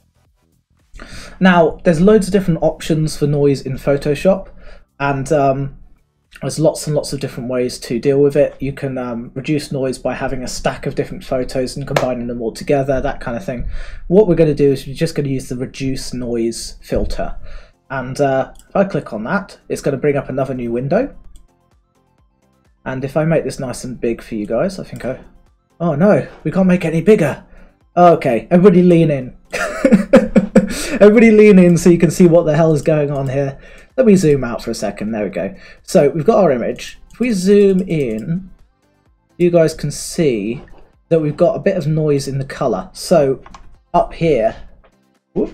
Now, there's loads of different options for noise in Photoshop, and um, there's lots and lots of different ways to deal with it. You can um, reduce noise by having a stack of different photos and combining them all together, that kind of thing. What we're going to do is we're just going to use the reduce noise filter. And uh, if I click on that, it's going to bring up another new window. And if I make this nice and big for you guys, I think I... Oh no, we can't make it any bigger. Okay, everybody lean in. Everybody lean in so you can see what the hell is going on here. Let me zoom out for a second. There we go. So we've got our image. If we zoom in, you guys can see that we've got a bit of noise in the color. So up here, whoop,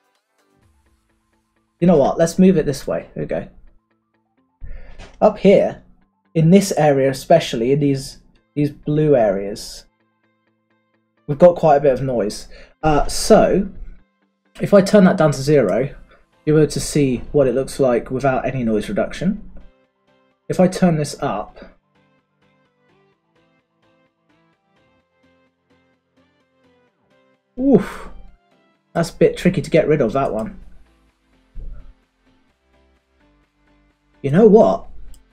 you know what? Let's move it this way. There we go. Up here, in this area especially, in these these blue areas, we've got quite a bit of noise. Uh, so if I turn that down to zero, you're able to see what it looks like without any noise reduction. If I turn this up, oof, that's a bit tricky to get rid of, that one. You know what?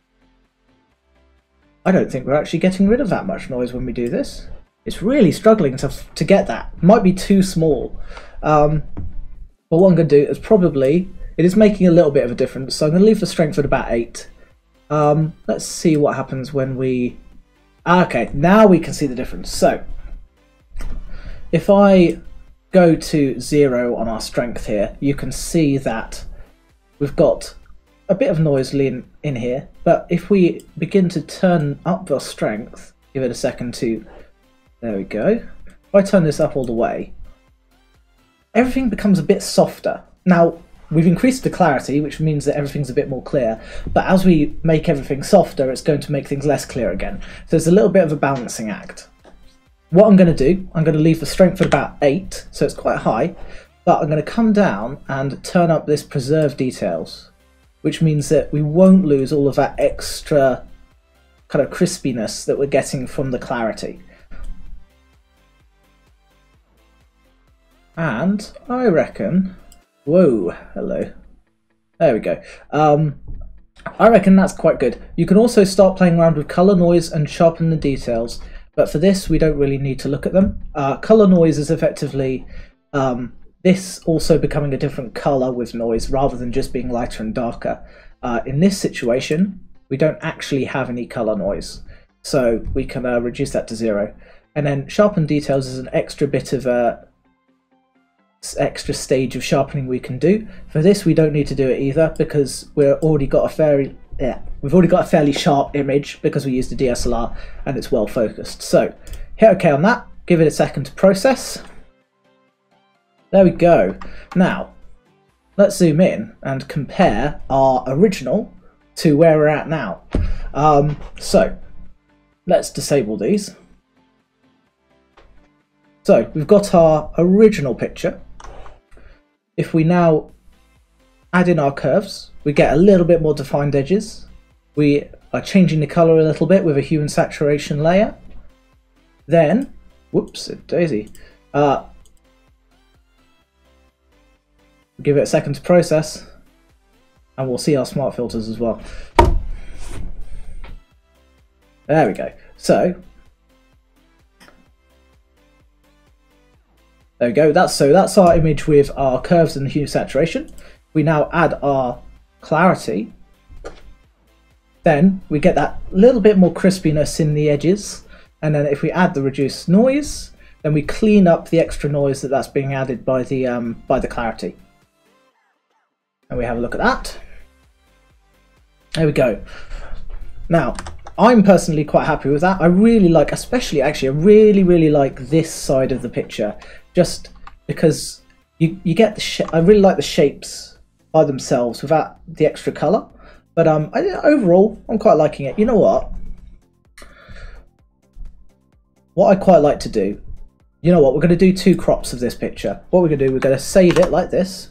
I don't think we're actually getting rid of that much noise when we do this. It's really struggling to, to get that. It might be too small. Um, but what I'm going to do is probably, it is making a little bit of a difference, so I'm going to leave the strength at about eight. Um, let's see what happens when we... Okay, now we can see the difference. So, if I go to zero on our strength here, you can see that we've got a bit of noise in, in here, but if we begin to turn up the strength, give it a second to... There we go. If I turn this up all the way, everything becomes a bit softer. Now, we've increased the clarity, which means that everything's a bit more clear, but as we make everything softer, it's going to make things less clear again. So it's a little bit of a balancing act. What I'm going to do, I'm going to leave the strength at about eight, so it's quite high, but I'm going to come down and turn up this preserve details, which means that we won't lose all of that extra kind of crispiness that we're getting from the clarity. And I reckon, whoa, hello, there we go. Um, I reckon that's quite good. You can also start playing around with color noise and sharpen the details, but for this we don't really need to look at them. Uh, color noise is effectively um, this also becoming a different color with noise rather than just being lighter and darker. Uh, in this situation, we don't actually have any color noise, so we can uh, reduce that to zero. And then sharpen details is an extra bit of a extra stage of sharpening we can do. For this we don't need to do it either because we're already got a fairly yeah we've already got a fairly sharp image because we used a D S L R and it's well focused. So hit OK on that, give it a second to process. There we go. Now let's zoom in and compare our original to where we're at now. Um, so let's disable these. So we've got our original picture. If we now add in our curves, we get a little bit more defined edges. We are changing the color a little bit with a hue and saturation layer. Then, whoops, daisy. Uh, give it a second to process, and we'll see our smart filters as well. There we go. So there we go. That's so that's our image with our curves and the hue saturation. We now add our clarity. Then we get that little bit more crispiness in the edges. And then if we add the reduced noise, then we clean up the extra noise that that's being added by the um, by the clarity. And we have a look at that. There we go. Now, I'm personally quite happy with that. I really like, especially actually, I really, really like this side of the picture. Just because you, you get the sh I really like the shapes by themselves without the extra colour. But um, I, overall, I'm quite liking it. You know what? What I quite like to do, you know what, we're going to do two crops of this picture. What we're going to do, we're going to save it like this.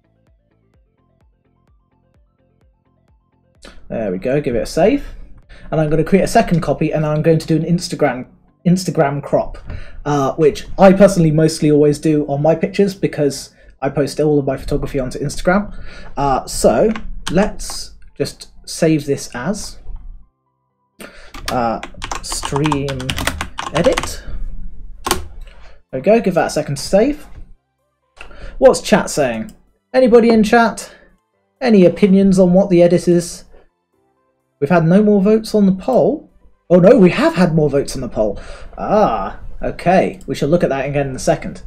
There we go, give it a save. and I'm going to create a second copy, and I'm going to do an Instagram Instagram crop, uh, which I personally mostly always do on my pictures because I post all of my photography onto Instagram. Uh, so let's just save this as uh, stream edit. There we go, give that a second to save. What's chat saying? Anybody in chat? Any opinions on what the edit is? We've had no more votes on the poll. Oh no, we have had more votes on the poll. Ah, okay. We shall look at that again in a second.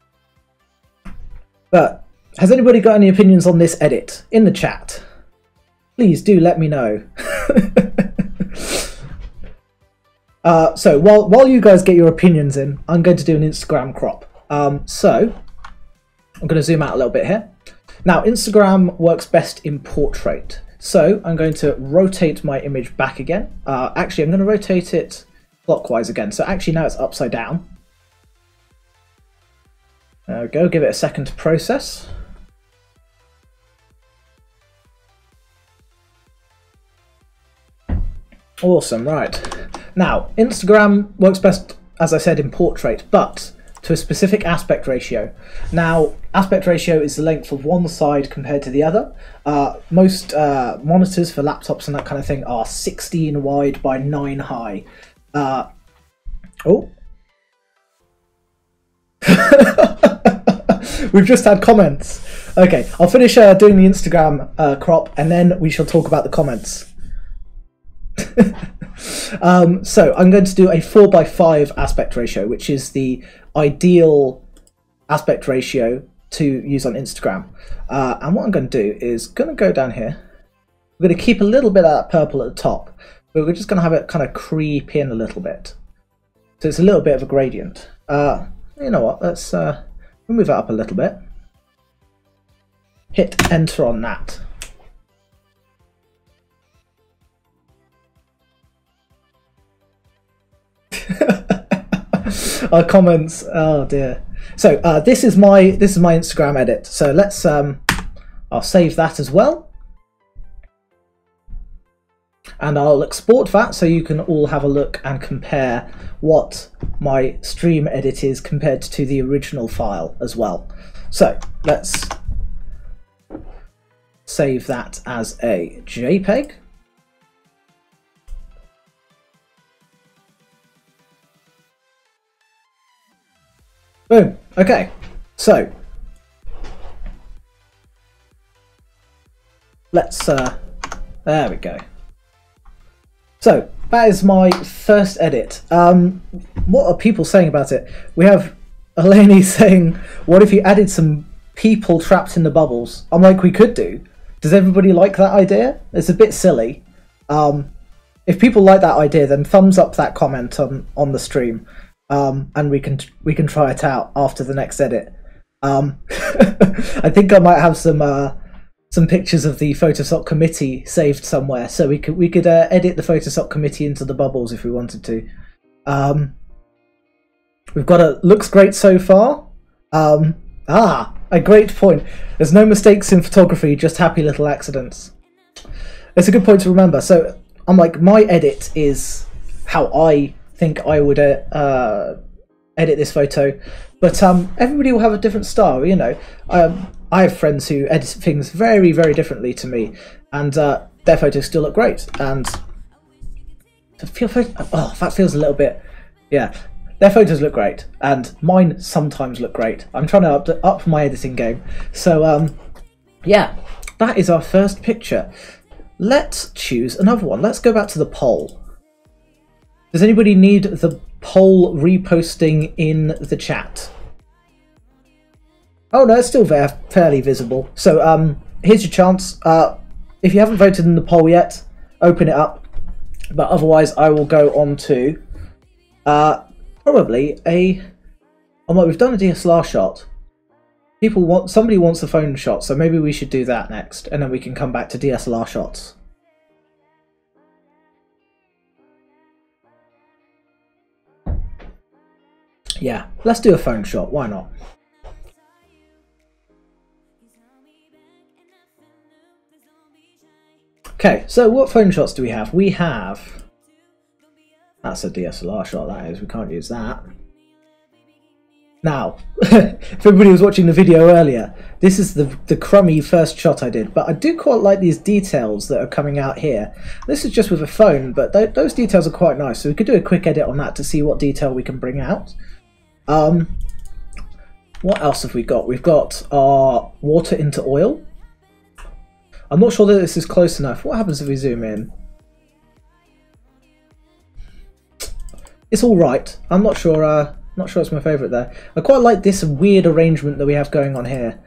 But has anybody got any opinions on this edit in the chat? Please do let me know. uh, so while while you guys get your opinions in, I'm going to do an Instagram crop. Um, so I'm going to zoom out a little bit here. Now, Instagram works best in portrait. So I'm going to rotate my image back again. Uh, actually, I'm going to rotate it clockwise again. So actually now it's upside down. There we go, give it a second to process. Awesome, right. Now, Instagram works best, as I said, in portrait, but to a specific aspect ratio. Now, aspect ratio is the length of one side compared to the other. Uh, most uh, monitors for laptops and that kind of thing are sixteen wide by nine high. Uh, oh. We've just had comments. Okay, I'll finish uh, doing the Instagram uh, crop and then we shall talk about the comments. um, so I'm going to do a four by five aspect ratio, which is the ideal aspect ratio to use on Instagram. Uh, and what I'm going to do is going to go down here. We're going to keep a little bit of that purple at the top, but we're just going to have it kind of creep in a little bit. So it's a little bit of a gradient. Uh, you know what, let's uh, move it up a little bit. Hit enter on that. Our comments, oh dear. So uh, this is my this is my Instagram edit. So let's um, I'll save that as well, and I'll export that so you can all have a look and compare what my stream edit is compared to the original file as well. So let's save that as a JPEG. Boom. Okay, so let's uh there we go. So that is my first edit. Um what are people saying about it? We have Eleni saying, what if you added some people trapped in the bubbles? I'm like, we could do. Does everybody like that idea? It's a bit silly. Um if people like that idea, then thumbs up that comment on on the stream. Um, and we can we can try it out after the next edit. Um, I think I might have some uh, some pictures of the Photosoc committee saved somewhere, so we could we could uh, edit the Photosoc committee into the bubbles if we wanted to. Um, we've got a looks great so far. Um, ah, a great point. There's no mistakes in photography, just happy little accidents. It's a good point to remember. So I'm like, my edit is how I think I would uh, uh, edit this photo, but um, everybody will have a different style, you know. Um, I have friends who edit things very, very differently to me, and uh, their photos still look great. And to feel, oh, that feels a little bit, yeah. Their photos look great, and mine sometimes look great. I'm trying to up, up my editing game. So um, yeah, that is our first picture. Let's choose another one. Let's go back to the poll. Does anybody need the poll reposting in the chat? Oh no, it's still there, fairly visible. So um, here's your chance. Uh, if you haven't voted in the poll yet, open it up. But otherwise, I will go on to uh, probably a. Oh, well, we've done a D S L R shot. People want somebody wants a phone shot, so maybe we should do that next, and then we can come back to D S L R shots. Yeah, let's do a phone shot, why not? Okay, so what phone shots do we have? We have That's a D S L R shot, that is. We can't use that. Now, if everybody was watching the video earlier, this is the, the crummy first shot I did, but I do quite like these details that are coming out here. This is just with a phone, but th those details are quite nice, so we could do a quick edit on that to see what detail we can bring out. Um, what else have we got? We've got our water into oil. I'm not sure that this is close enough. What happens if we zoom in? It's alright. I'm not sure... Uh, Not sure it's my favourite there. I quite like this weird arrangement that we have going on here.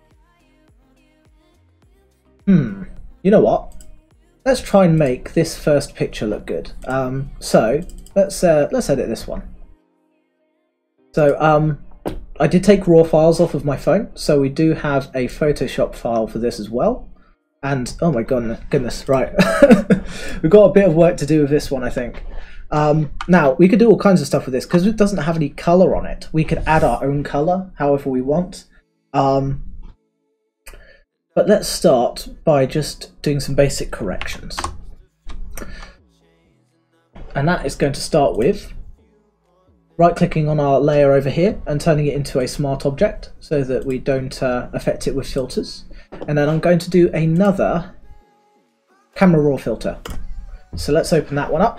Hmm. You know what? Let's try and make this first picture look good. Um, so let's uh, let's edit this one. So um, I did take raw files off of my phone, so we do have a Photoshop file for this as well. And oh my goodness, goodness, right? We've got a bit of work to do with this one, I think. Um, now, we could do all kinds of stuff with this, because it doesn't have any colour on it. We could add our own colour, however we want. Um, but let's start by just doing some basic corrections. And that is going to start with right-clicking on our layer over here and turning it into a smart object, so that we don't uh, affect it with filters. And then I'm going to do another camera raw filter. So let's open that one up.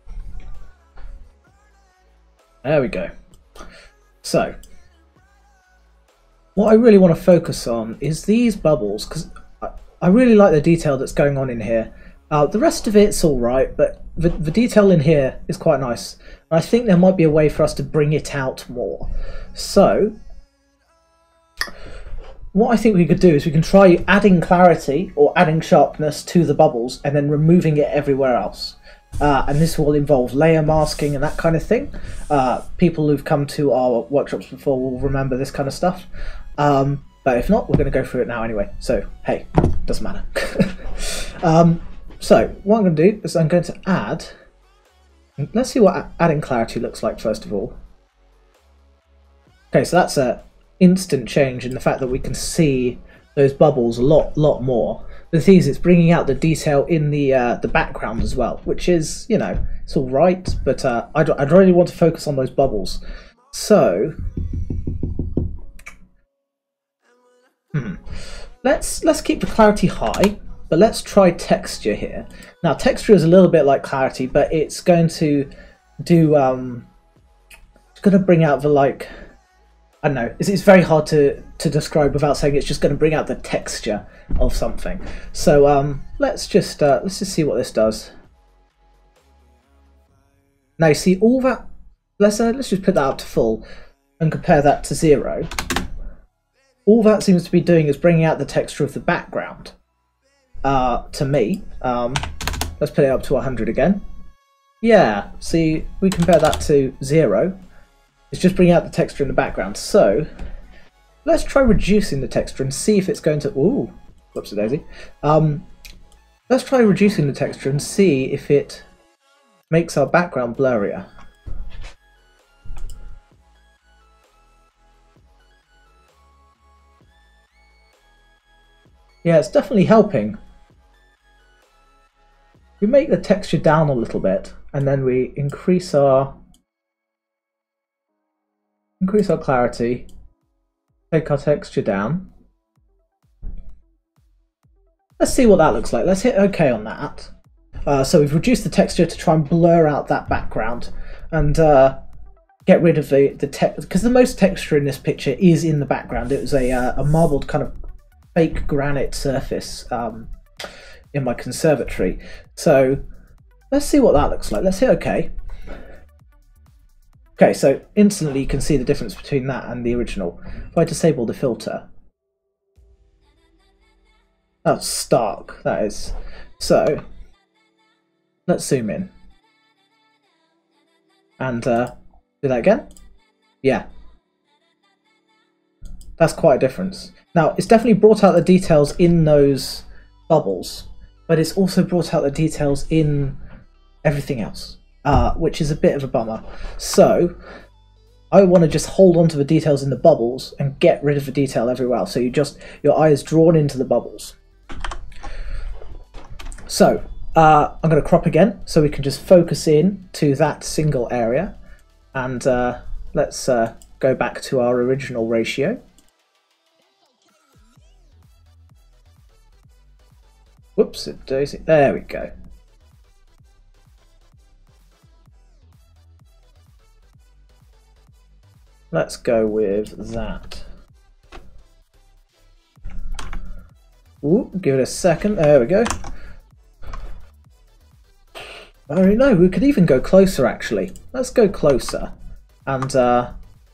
There we go. So, what I really want to focus on is these bubbles, because I, I really like the detail that's going on in here. Uh, the rest of it's alright, but the, the detail in here is quite nice. And I think there might be a way for us to bring it out more. So, what I think we could do is we can try adding clarity or adding sharpness to the bubbles and then removing it everywhere else. Uh, and this will involve layer masking and that kind of thing. Uh, people who've come to our workshops before will remember this kind of stuff. Um, but if not, we're going to go through it now anyway. So, hey, doesn't matter. um, so, what I'm going to do is I'm going to add... Let's see what adding clarity looks like first of all. Okay, so that's an instant change in the fact that we can see those bubbles a lot, lot more. The thing is, it's bringing out the detail in the uh, the background as well, which is, you know, it's all right, but uh, I'd, I'd really want to focus on those bubbles. So, hmm, let's let's keep the clarity high, but let's try texture here. Now, texture is a little bit like clarity, but it's going to do um, it's going to bring out the like. I don't know, it's, it's very hard to, to describe without saying it's just going to bring out the texture of something. So um, let's just uh, let's just see what this does. Now you see all that. Let's uh, let's just put that up to full and compare that to zero. All that seems to be doing is bringing out the texture of the background. Uh, to me, um, let's put it up to one hundred again. Yeah, see, we compare that to zero. It's just bringing out the texture in the background. So let's try reducing the texture and see if it's going to... Ooh, whoopsie daisy. Um, let's try reducing the texture and see if it makes our background blurrier. Yeah, it's definitely helping. We make the texture down a little bit and then we increase our... Increase our clarity, take our texture down. Let's see what that looks like. Let's hit OK on that. Uh, so we've reduced the texture to try and blur out that background and uh, get rid of the, the text, because the most texture in this picture is in the background. It was a, uh, a marbled kind of fake granite surface um, in my conservatory. So let's see what that looks like. Let's hit OK. Okay, so instantly you can see the difference between that and the original. If I disable the filter, that's stark, that is. So, let's zoom in. And uh, do that again? Yeah. That's quite a difference. Now, it's definitely brought out the details in those bubbles, but it's also brought out the details in everything else. Uh, which is a bit of a bummer. So I want to just hold on to the details in the bubbles and get rid of the detail everywhere else. So you just your eye is drawn into the bubbles. So uh, I'm going to crop again so we can just focus in to that single area. And uh, let's uh, go back to our original ratio. Whoops, it does it. There we go. Let's go with that. Ooh, give it a second. There we go. Oh no, we could even go closer actually. Let's go closer. And uh,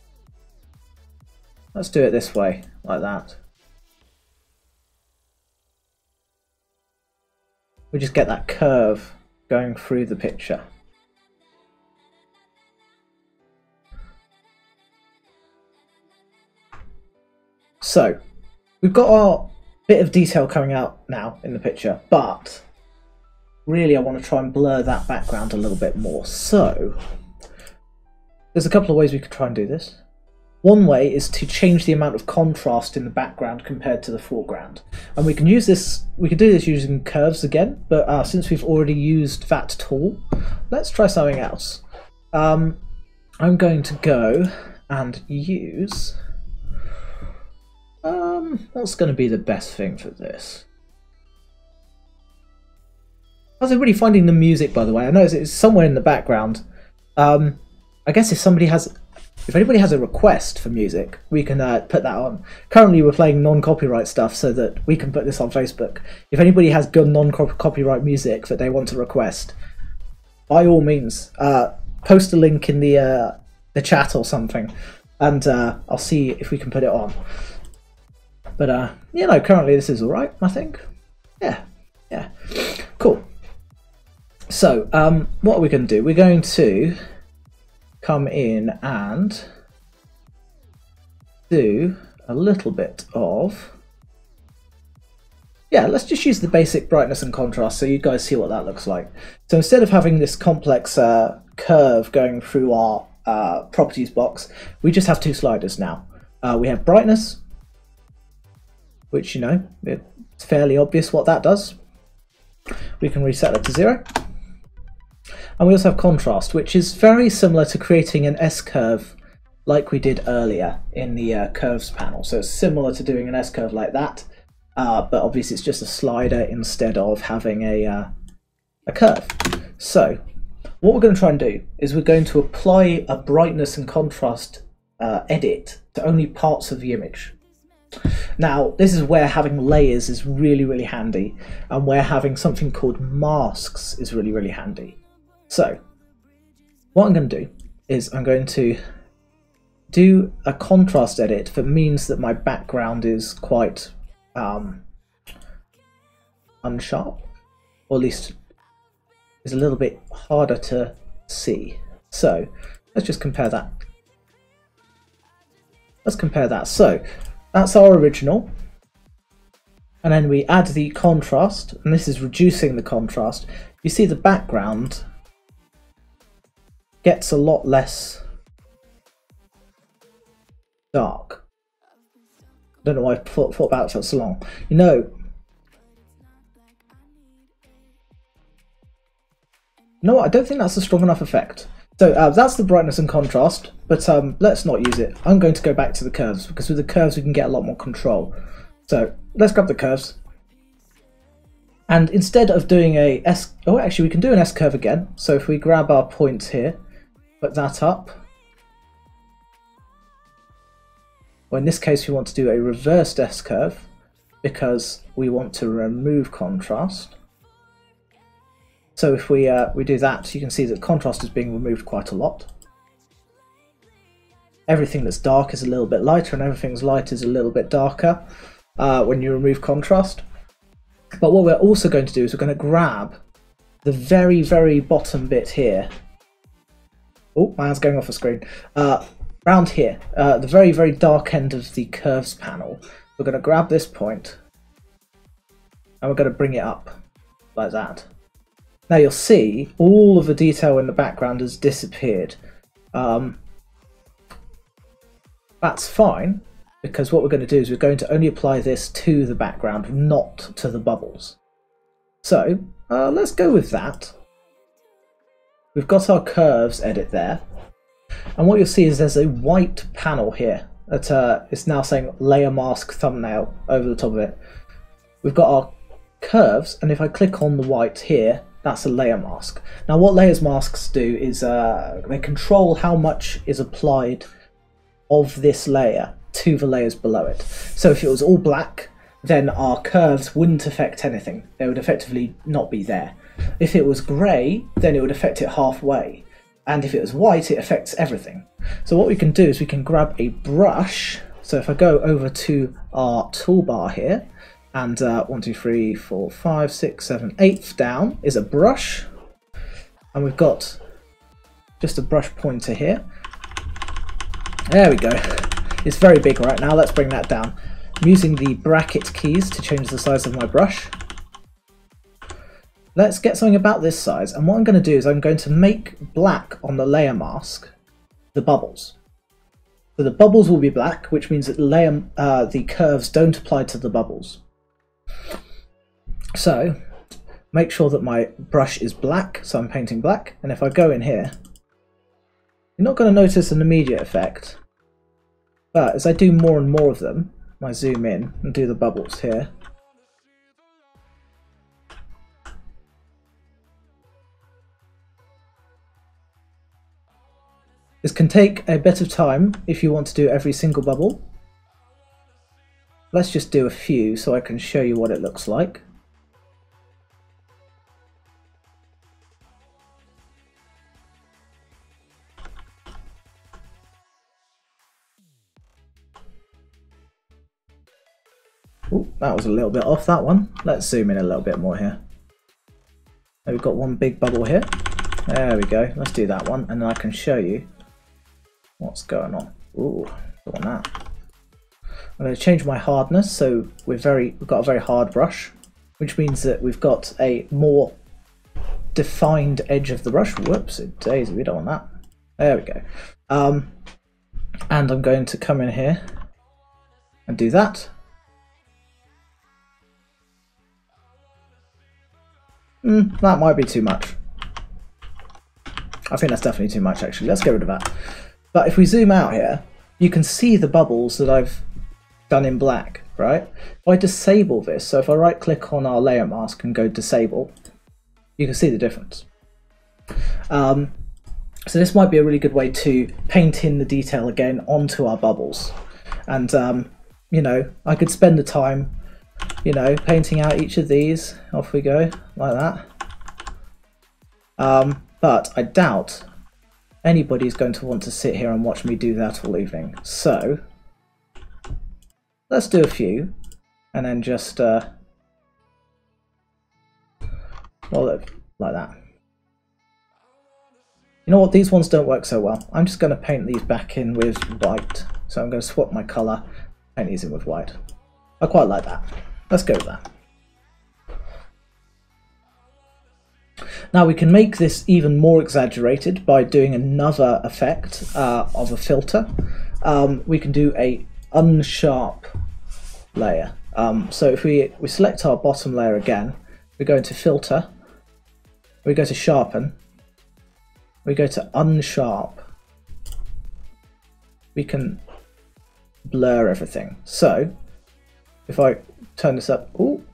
let's do it this way, like that. We just get that curve going through the picture. So, we've got our bit of detail coming out now in the picture, but really I want to try and blur that background a little bit more. So, there's a couple of ways we could try and do this. One way is to change the amount of contrast in the background compared to the foreground. And we can use this, we can do this using curves again, but uh, since we've already used that tool, let's try something else. Um, I'm going to go and use... Um, what's going to be the best thing for this? I was really finding the music, by the way. I know it's somewhere in the background. Um, I guess if somebody has, if anybody has a request for music, we can uh, put that on. Currently, we're playing non-copyright stuff so that we can put this on Facebook. If anybody has good non-copyright music that they want to request, by all means, uh, post a link in the uh, the chat or something, and uh, I'll see if we can put it on. But, uh, you know, currently this is alright, I think. Yeah, yeah. Cool. So, um, what are we going to do? We're going to come in and do a little bit of... Yeah, let's just use the basic brightness and contrast so you guys see what that looks like. So instead of having this complex uh, curve going through our uh, properties box, we just have two sliders now. Uh, we have brightness, which, you know, it's fairly obvious what that does. We can reset that to zero. And we also have contrast, which is very similar to creating an S-curve like we did earlier in the uh, curves panel. So it's similar to doing an S-curve like that, uh, but obviously it's just a slider instead of having a, uh, a curve. So what we're going to try and do is we're going to apply a brightness and contrast uh, edit to only parts of the image. Now, this is where having layers is really, really handy, and where having something called masks is really, really handy. So, what I'm going to do is I'm going to do a contrast edit that means that my background is quite um, unsharp, or at least is a little bit harder to see. So, let's just compare that. Let's compare that. So, that's our original, and then we add the contrast, and this is reducing the contrast. You see the background gets a lot less dark. I don't know why I thought, thought about it for so long. You know, no, I don't think that's a strong enough effect. So uh, that's the brightness and contrast, but um, let's not use it. I'm going to go back to the curves, because with the curves we can get a lot more control. So let's grab the curves. And instead of doing a S... Oh, actually we can do an S-curve again. So if we grab our points here, put that up. Well, in this case we want to do a reversed S-curve, because we want to remove contrast. So if we uh, we do that, you can see that contrast is being removed quite a lot. Everything that's dark is a little bit lighter, and everything's light is a little bit darker uh, when you remove contrast. But what we're also going to do is we're going to grab the very, very bottom bit here. Oh, my hand's going off the screen. Uh, around here, uh, the very, very dark end of the curves panel. We're going to grab this point, and we're going to bring it up like that. Now you'll see all of the detail in the background has disappeared. Um, that's fine, because what we're going to do is we're going to only apply this to the background, not to the bubbles. So Uh, let's go with that. We've got our curves edit there. And what you'll see is there's a white panel here that uh, is now saying layer mask thumbnail over the top of it. We've got our curves, and if I click on the white here, that's a layer mask. Now what layers masks do is uh, they control how much is applied of this layer to the layers below it. So if it was all black, then our curves wouldn't affect anything. They would effectively not be there. If it was grey, then it would affect it halfway. And if it was white, it affects everything. So what we can do is we can grab a brush. So if I go over to our toolbar here, and uh, one, two, three, four, five, six, seven, eighth down is a brush. And we've got just a brush pointer here. There we go. It's very big right now. Let's bring that down. I'm using the bracket keys to change the size of my brush. Let's get something about this size, and what I'm going to do is I'm going to make black on the layer mask the bubbles. So the bubbles will be black, which means that the, layer, uh, the curves don't apply to the bubbles. So make sure that my brush is black, so I'm painting black, and if I go in here, you're not going to notice an immediate effect, but as I do more and more of them, I zoom in and do the bubbles here. This can take a bit of time if you want to do every single bubble. Let's just do a few so I can show you what it looks like. Ooh, that was a little bit off, that one. Let's zoom in a little bit more here. We've got one big bubble here. There we go. Let's do that one, and then I can show you what's going on. Ooh, don't want that. I'm going to change my hardness, so we're very, we've got a very hard brush, which means that we've got a more defined edge of the brush. Whoops, daisy, we don't want that. There we go. Um, and I'm going to come in here and do that. Mm, that might be too much. I think that's definitely too much, actually. Let's get rid of that. But if we zoom out here, you can see the bubbles that I've done in black, right? If I disable this, so if I right click on our layer mask and go disable, you can see the difference. Um, so this might be a really good way to paint in the detail again onto our bubbles. And, um, you know, I could spend the time, you know, painting out each of these. Off we go, like that. Um, but I doubt anybody's going to want to sit here and watch me do that all evening. So let's do a few, and then just uh, well, like that. You know what? These ones don't work so well. I'm just going to paint these back in with white. So I'm going to swap my colour, paint these in with white. I quite like that. Let's go with that. Now we can make this even more exaggerated by doing another effect uh, of a filter. Um, we can do a unsharp layer. Um, so if we, we select our bottom layer again, we go into filter, we go to sharpen, we go to unsharp, we can blur everything. So if I turn this up, ooh,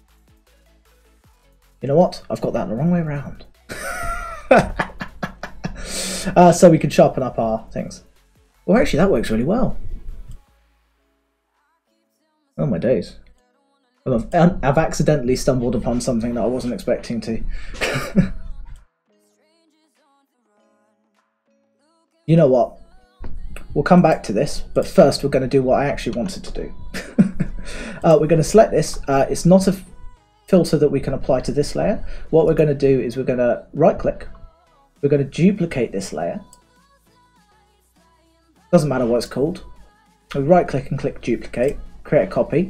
you know what? I've got that the wrong way around. uh, so we can sharpen up our things. Well, actually, that works really well. Oh my days. Well, I've, I've accidentally stumbled upon something that I wasn't expecting to. You know what? We'll come back to this, but first we're going to do what I actually wanted to do. uh, we're going to select this. Uh, it's not a filter that we can apply to this layer. What we're going to do is we're going to right click, we're going to duplicate this layer. Doesn't matter what it's called. We right click and click duplicate, create a copy.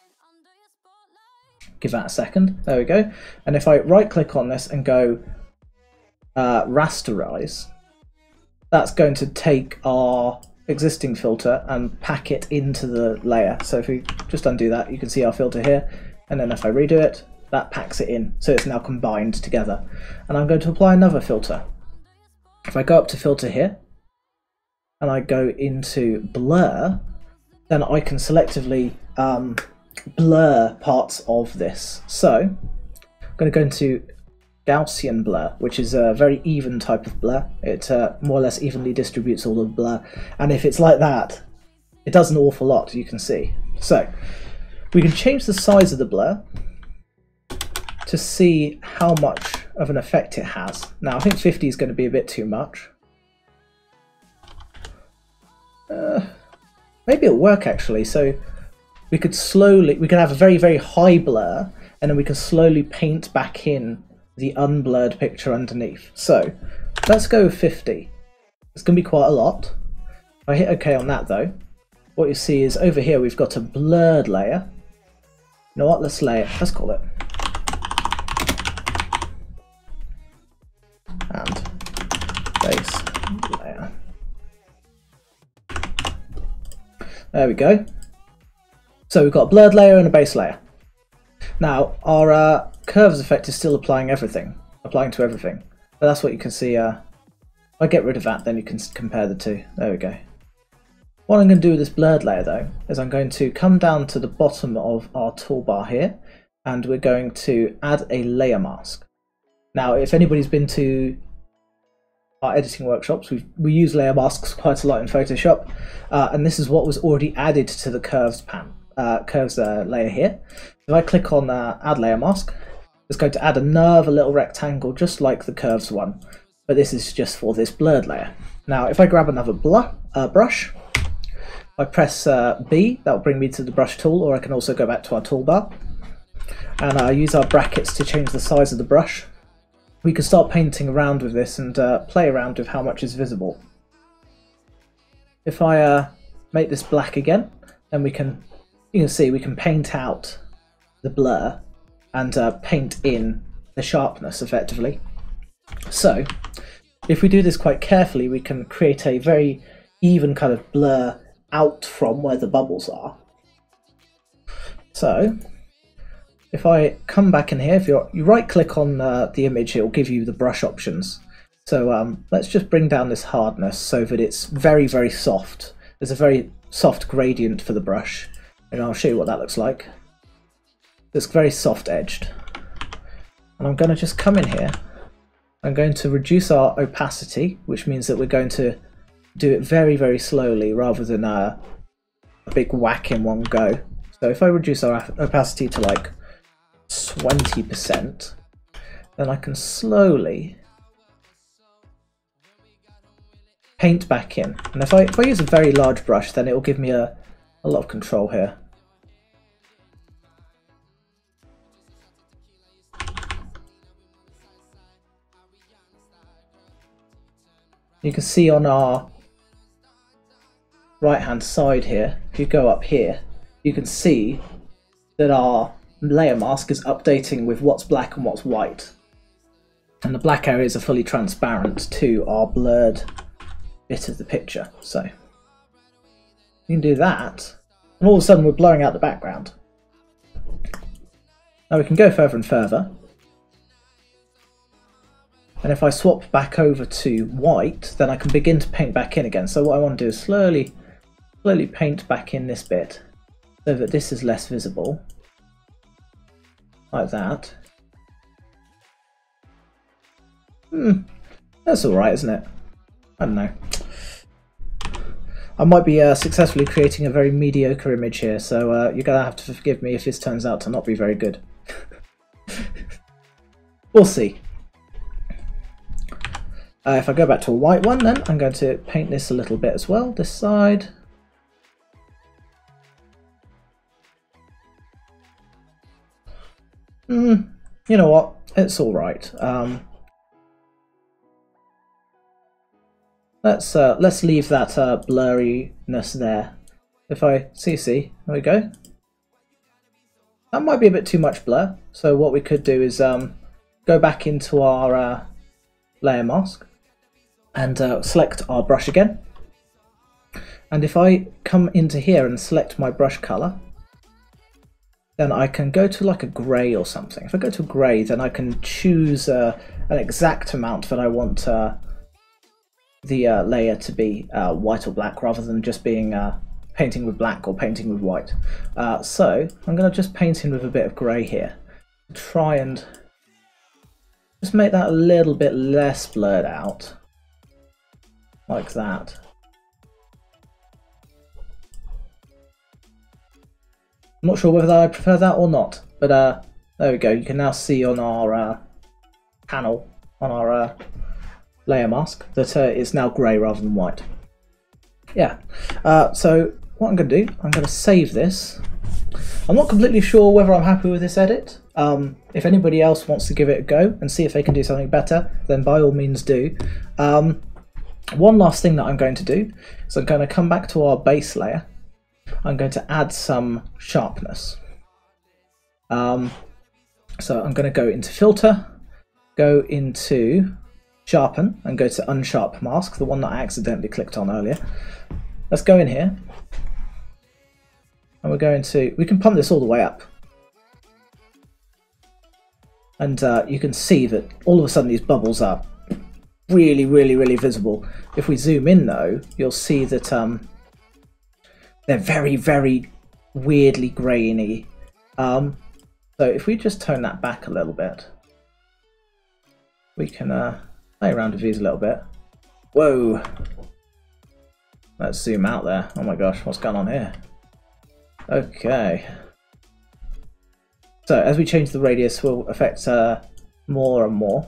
Give that a second. There we go. And if I right click on this and go uh, rasterize, that's going to take our existing filter and pack it into the layer. So if we just undo that, you can see our filter here. And then if I redo it, that packs it in, so it's now combined together. And I'm going to apply another filter. If I go up to filter here, and I go into blur, then I can selectively um, blur parts of this. So I'm going to go into Gaussian blur, which is a very even type of blur. It uh, more or less evenly distributes all of the blur, and if it's like that, it does an awful lot, you can see. So we can change the size of the blur to see how much of an effect it has. Now I think fifty is going to be a bit too much. Uh, maybe it'll work actually. So we could slowly, we could have a very very high blur, and then we can slowly paint back in the unblurred picture underneath. So let's go with fifty. It's going to be quite a lot. If I hit OK on that though, what you see is over here we've got a blurred layer. You know what? Let's lay it. Let's call it. And base layer. There we go. So we've got a blurred layer and a base layer. Now our uh, curves effect is still applying everything, applying to everything. But that's what you can see. Uh, if I get rid of that, then you can compare the two. There we go. What I'm going to do with this blurred layer though, is I'm going to come down to the bottom of our toolbar here, and we're going to add a layer mask. Now, if anybody's been to our editing workshops, we we use layer masks quite a lot in Photoshop, uh, and this is what was already added to the curves pan, uh, curves uh, layer here. If I click on uh, add layer mask, it's going to add another little rectangle just like the curves one, but this is just for this blurred layer. Now, if I grab another blur, uh, brush, I press uh, B, that will bring me to the brush tool, or I can also go back to our toolbar, and uh, use our brackets to change the size of the brush. We can start painting around with this and uh, play around with how much is visible. If I uh, make this black again, then we can, you can see we can paint out the blur and uh, paint in the sharpness effectively. So if we do this quite carefully, we can create a very even kind of blur out from where the bubbles are. So if I come back in here, if you're, you right click on uh, the image, it will give you the brush options. So um, let's just bring down this hardness so that it's very very soft. There's a very soft gradient for the brush, and I'll show you what that looks like. It's very soft edged, and I'm going to just come in here. I'm going to reduce our opacity, which means that we're going to do it very very slowly rather than uh, a big whack in one go. So if I reduce our opacity to like twenty percent, then I can slowly paint back in. And if I, if I use a very large brush, then it will give me a, a lot of control here. You can see on our right hand side here, if you go up here, you can see that our layer mask is updating with what's black and what's white, and the black areas are fully transparent to our blurred bit of the picture. So you can do that, and all of a sudden we're blurring out the background. Now we can go further and further, and if I swap back over to white, then I can begin to paint back in again. So what I want to do is slowly slowly paint back in this bit so that this is less visible, like that. Hmm, that's alright, isn't it? I don't know. I might be uh, successfully creating a very mediocre image here, so uh, you're going to have to forgive me if this turns out to not be very good. We'll see. Uh, if I go back to a white one, then I'm going to paint this a little bit as well, this side. Mm, you know what? It's all right. Um, let's uh, let's leave that uh, blurriness there. If I see, see, there we go. That might be a bit too much blur. So what we could do is um, go back into our uh, layer mask and uh, select our brush again. And if I come into here and select my brush color, then I can go to like a grey or something. If I go to grey, then I can choose uh, an exact amount that I want uh, the uh, layer to be uh, white or black, rather than just being uh, painting with black or painting with white. Uh, so I'm going to just paint in with a bit of grey here. Try and just make that a little bit less blurred out, like that. I'm not sure whether I prefer that or not, but uh, there we go. You can now see on our uh, panel, on our uh, layer mask, that uh, it's now grey rather than white. Yeah, uh, so what I'm going to do, I'm going to save this. I'm not completely sure whether I'm happy with this edit. Um, if anybody else wants to give it a go and see if they can do something better, then by all means do. Um, one last thing that I'm going to do is I'm going to come back to our base layer. I'm going to add some sharpness. Um, so I'm going to go into filter, go into sharpen, and go to unsharp mask, the one that I accidentally clicked on earlier. Let's go in here, and we're going to, we can pump this all the way up. And uh, you can see that all of a sudden these bubbles are really, really, really visible. If we zoom in though, you'll see that um, they're very, very weirdly grainy. Um, so if we just tone that back a little bit, we can uh, play around with these a little bit. Whoa! Let's zoom out there. Oh my gosh, what's going on here? Okay. So as we change the radius, will affect uh, more and more.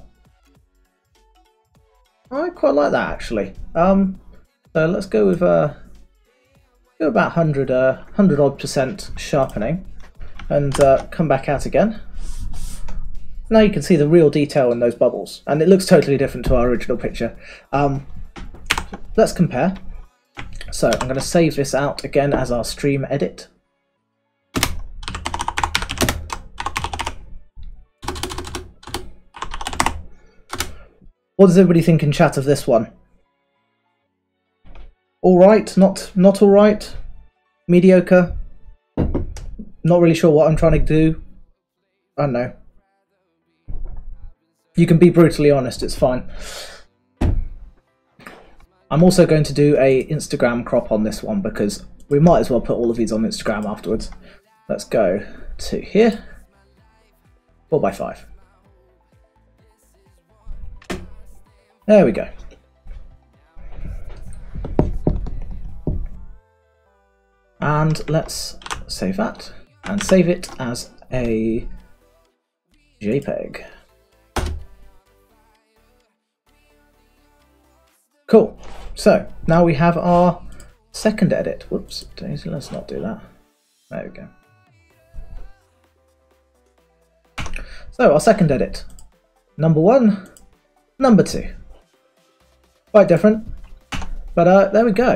I quite like that actually. Um, so let's go with uh, go about one hundred, uh, one hundred odd percent sharpening, and uh, come back out again. Now you can see the real detail in those bubbles, and it looks totally different to our original picture. Um, let's compare. So I'm going to save this out again as our stream edit. What does everybody think in chat of this one? All right, not not all right, mediocre. Not really sure what I'm trying to do. I don't know. You can be brutally honest, it's fine. I'm also going to do a Instagram crop on this one because we might as well put all of these on Instagram afterwards. Let's go to here, four by five. There we go. And let's save that and save it as a JPEG. Cool. So now we have our second edit. Whoops, Daisy, let's not do that. There we go. So our second edit. Number one, number two. Quite different, but uh, there we go.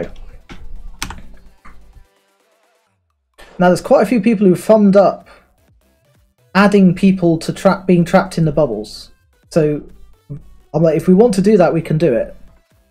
Now there's quite a few people who thumbed up adding people to trap being trapped in the bubbles. So I'm like, if we want to do that, we can do it.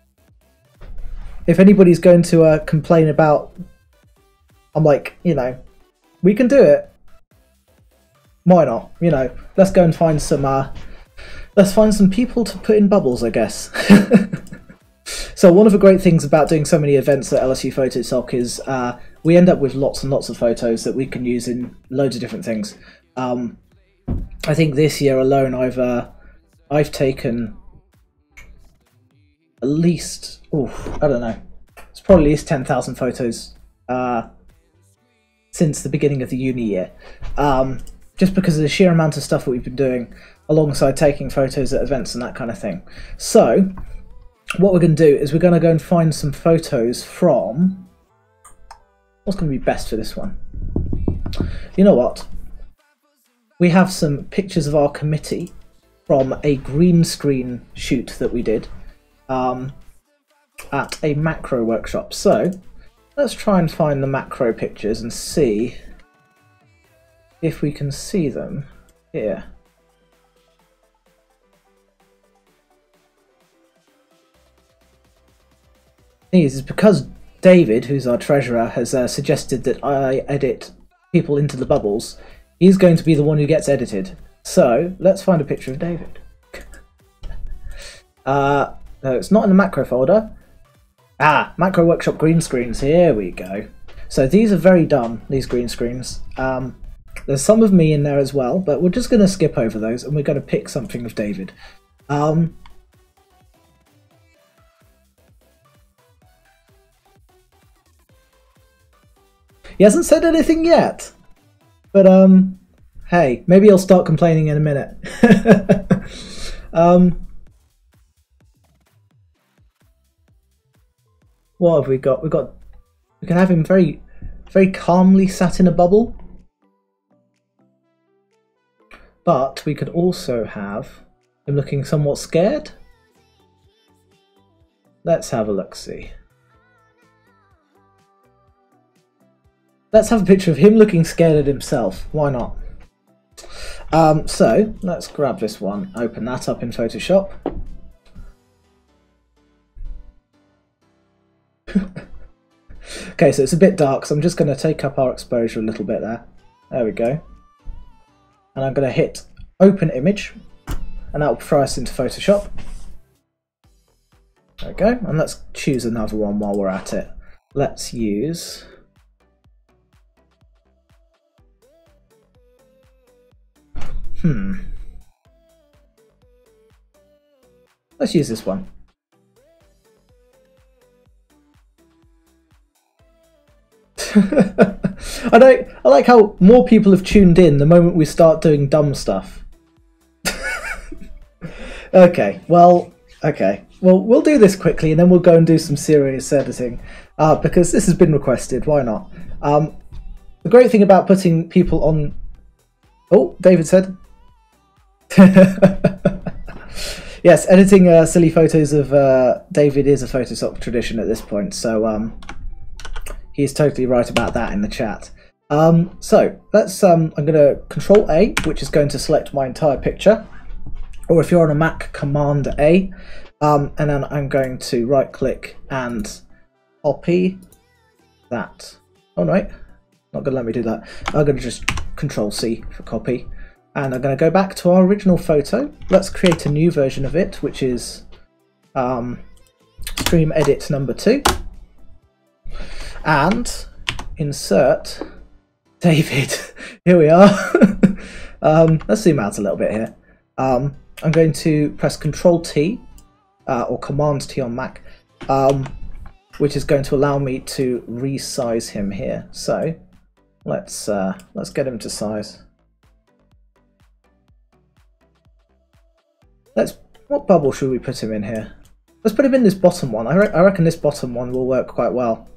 If anybody's going to uh, complain about, I'm like, you know, we can do it. Why not? You know, let's go and find some. Uh, let's find some people to put in bubbles, I guess. So one of the great things about doing so many events at L S U Photosoc is uh, we end up with lots and lots of photos that we can use in loads of different things. Um, I think this year alone, I've uh, I've taken at least, ooh, I don't know, it's probably at least ten thousand photos uh, since the beginning of the uni year. Um, just because of the sheer amount of stuff that we've been doing alongside taking photos at events and that kind of thing. So what we're going to do is we're going to go and find some photos from, what's going to be best for this one? You know what? We have some pictures of our committee from a green screen shoot that we did um, at a macro workshop. So let's try and find the macro pictures and see if we can see them here. Thing is, is because David, who's our treasurer, has uh, suggested that I edit people into the bubbles, he's going to be the one who gets edited. So let's find a picture of David. uh, no, it's not in the macro folder. Ah, Macro Workshop green screens. Here we go. So these are very dumb, these green screens. Um, there's some of me in there as well, but we're just going to skip over those and we're going to pick something of David. Um, he hasn't said anything yet, but um, hey, maybe he'll start complaining in a minute. um, what have we got? We've got. We can have him very, very calmly sat in a bubble, but we could also have him looking somewhat scared. Let's have a look-see. Let's have a picture of him looking scared at himself. Why not? Um, so let's grab this one, open that up in Photoshop. Okay, so it's a bit dark, so I'm just going to take up our exposure a little bit there. There we go. And I'm going to hit open image, and that will throw us into Photoshop. There we go, and let's choose another one while we're at it. Let's use... Hmm. Let's use this one. I don't. I like how more people have tuned in the moment we start doing dumb stuff. Okay, well, okay. Well, we'll do this quickly and then we'll go and do some serious editing. Uh, because this has been requested, why not? Um, the great thing about putting people on... Oh, David said. Yes, editing uh, silly photos of uh, David is a Photosoc tradition at this point, so um, he's totally right about that in the chat. Um, so let's. Um, I'm going to Control A, which is going to select my entire picture, or if you're on a Mac, Command A, um, and then I'm going to right click and copy that. Oh no, wait, not going to let me do that. I'm going to just Control C for copy. And I'm going to go back to our original photo. Let's create a new version of it, which is um, stream edit number two. And insert David. Here we are. um, let's zoom out a little bit here. Um, I'm going to press Control T uh, or Command T on Mac, um, which is going to allow me to resize him here. So let's uh, let's get him to size. Let's, what bubble should we put him in here? Let's put him in this bottom one. I, re I reckon this bottom one will work quite well.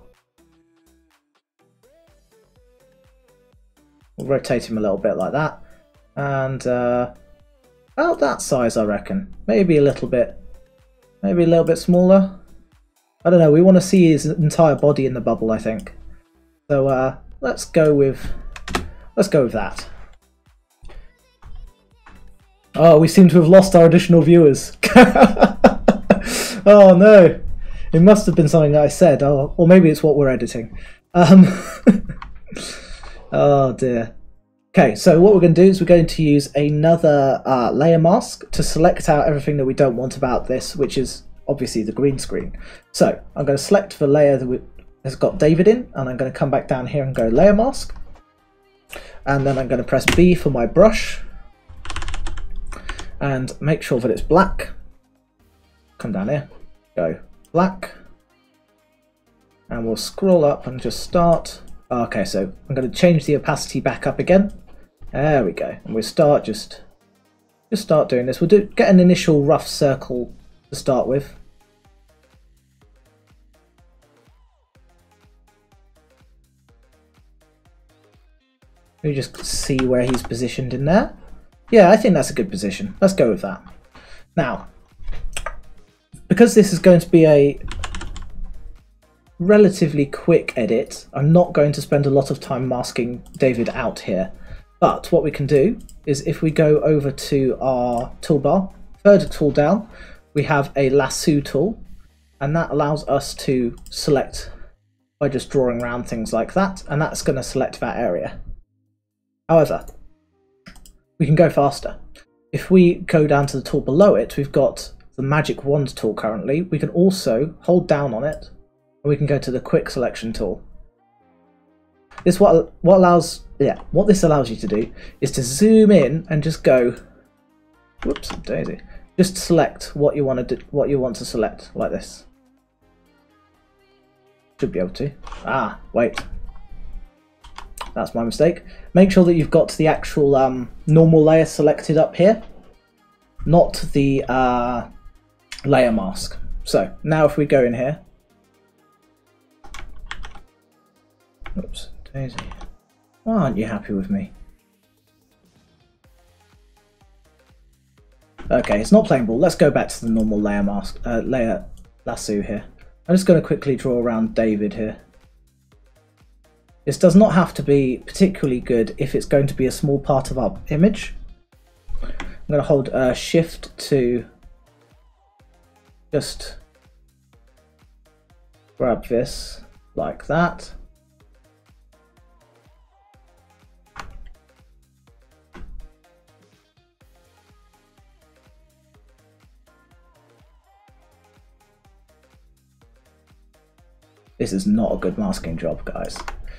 We'll rotate him a little bit like that. And uh, about that size, I reckon. Maybe a little bit, maybe a little bit smaller. I don't know, we want to see his entire body in the bubble, I think. So uh, let's go with, let's go with that. Oh, we seem to have lost our additional viewers. Oh no, it must have been something that I said, oh, or maybe it's what we're editing. Um, oh dear. Okay, so what we're going to do is we're going to use another uh, layer mask to select out everything that we don't want about this, which is obviously the green screen. So I'm going to select the layer that has got David in, and I'm going to come back down here and go layer mask. And then I'm going to press B for my brush. And make sure that it's black. Come down here, go black, and we'll scroll up and just start. Okay, so I'm going to change the opacity back up again. There we go, and we'll start just just start doing this. We'll do get an initial rough circle to start with. Let me just see where he's positioned in there. Yeah, I think that's a good position. Let's go with that. Now, because this is going to be a relatively quick edit, I'm not going to spend a lot of time masking David out here. But what we can do is if we go over to our toolbar, third tool down, we have a lasso tool, and that allows us to select by just drawing around things like that, and that's going to select that area. However, we can go faster. If we go down to the tool below it, we've got the magic wand tool currently. We can also hold down on it and we can go to the quick selection tool. This what what allows yeah what this allows you to do is to zoom in and just go, whoops daisy, just select what you want to do, what you want to select like this. Should be able to. Ah, wait. That's my mistake. Make sure that you've got the actual um, normal layer selected up here, not the uh, layer mask. So now if we go in here, oops, Daisy, why aren't you happy with me? Okay, it's not playing ball. Let's go back to the normal layer mask, uh, layer lasso here. I'm just going to quickly draw around David here. This does not have to be particularly good if it's going to be a small part of our image. I'm going to hold uh, shift to just grab this like that. This is not a good masking job, guys.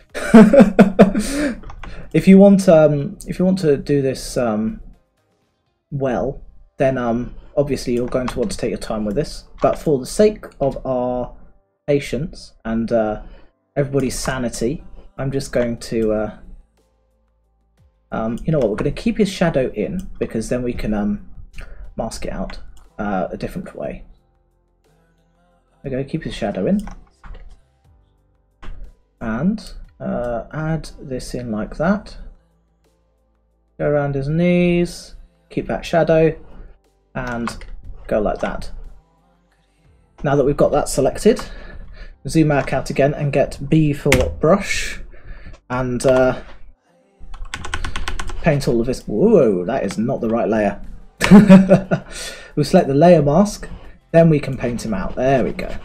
If you want, um, if you want to do this um, well, then um, obviously you're going to want to take your time with this. But for the sake of our patience and uh, everybody's sanity, I'm just going to, uh, um, you know what? We're going to keep his shadow in because then we can um, mask it out uh, a different way. We're going to keep his shadow in. And uh, add this in like that. Go around his knees, keep that shadow, and go like that. Now that we've got that selected, zoom back out again and get B for brush, and uh, paint all of this. Whoa, that is not the right layer. We'll select the layer mask, then we can paint him out. There we go.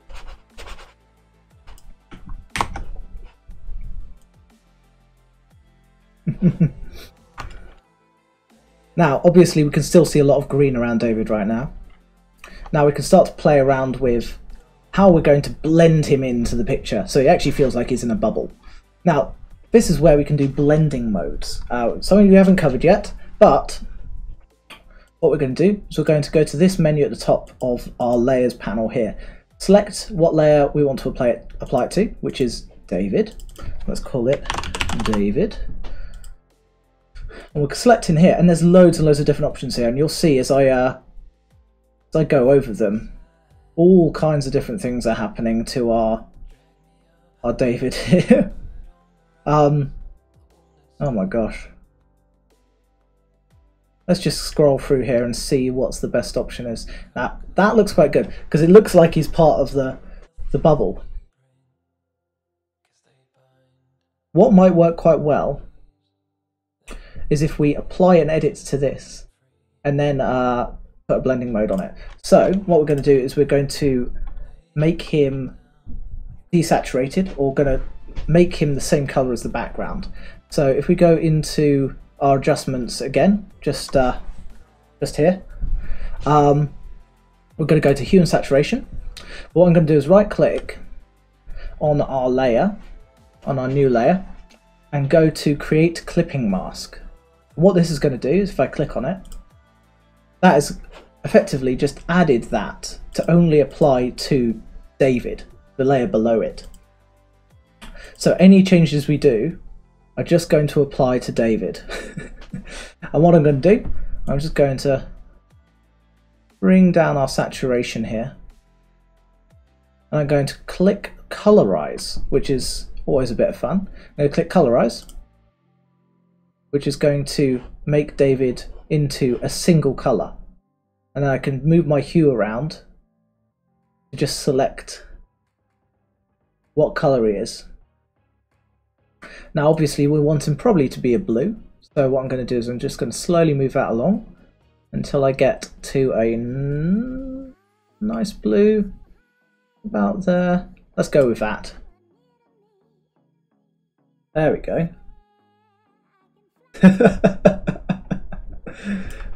Now obviously we can still see a lot of green around David right now. Now we can start to play around with how we're going to blend him into the picture so he actually feels like he's in a bubble. Now this is where we can do blending modes. Uh, something we haven't covered yet, but what we're going to do is we're going to go to this menu at the top of our layers panel here. Select what layer we want to apply it, apply it to, which is David. Let's call it David. And we're selecting here, and there's loads and loads of different options here, and you'll see as I uh, as I go over them, all kinds of different things are happening to our our David here. um, oh my gosh. Let's just scroll through here and see what's the best option is. Now that looks quite good because it looks like he's part of the the bubble. What might work quite well is if we apply an edit to this and then uh, put a blending mode on it. So what we're going to do is we're going to make him desaturated, or going to make him the same color as the background. So if we go into our adjustments again, just uh, just here, um, we're going to go to hue and saturation. What I'm going to do is right click on our layer, on our new layer, and go to create clipping mask. What this is going to do is if I click on it, that is effectively just added that to only apply to David, the layer below it. So any changes we do are just going to apply to David. And what I'm going to do, I'm just going to bring down our saturation here, and I'm going to click colorize, which is always a bit of fun. I'm going to click colorize, which is going to make David into a single color, and then I can move my hue around to just select what color he is. Now obviously we want him probably to be a blue, so what I'm going to do is I'm just going to slowly move that along until I get to a n nice blue about there. Let's go with that. There we go.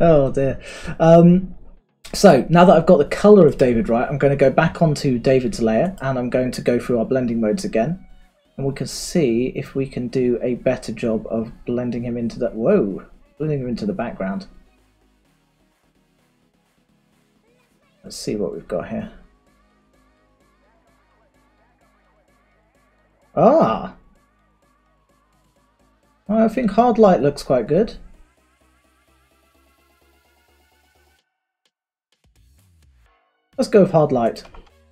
Oh dear. Um, so now that I've got the colour of David right, I'm going to go back onto David's layer and I'm going to go through our blending modes again. And we can see if we can do a better job of blending him into that. Whoa, blending him into the background. Let's see what we've got here. Ah, I think hard light looks quite good. Let's go with hard light.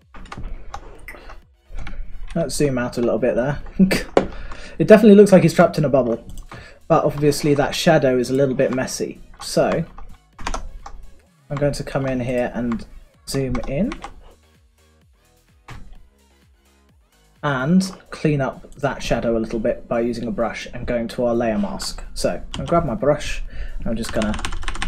Let's zoom out a little bit there. It definitely looks like he's trapped in a bubble, but obviously that shadow is a little bit messy. So I'm going to come in here and zoom in and clean up that shadow a little bit by using a brush and going to our layer mask. So I'll grab my brush and I'm just gonna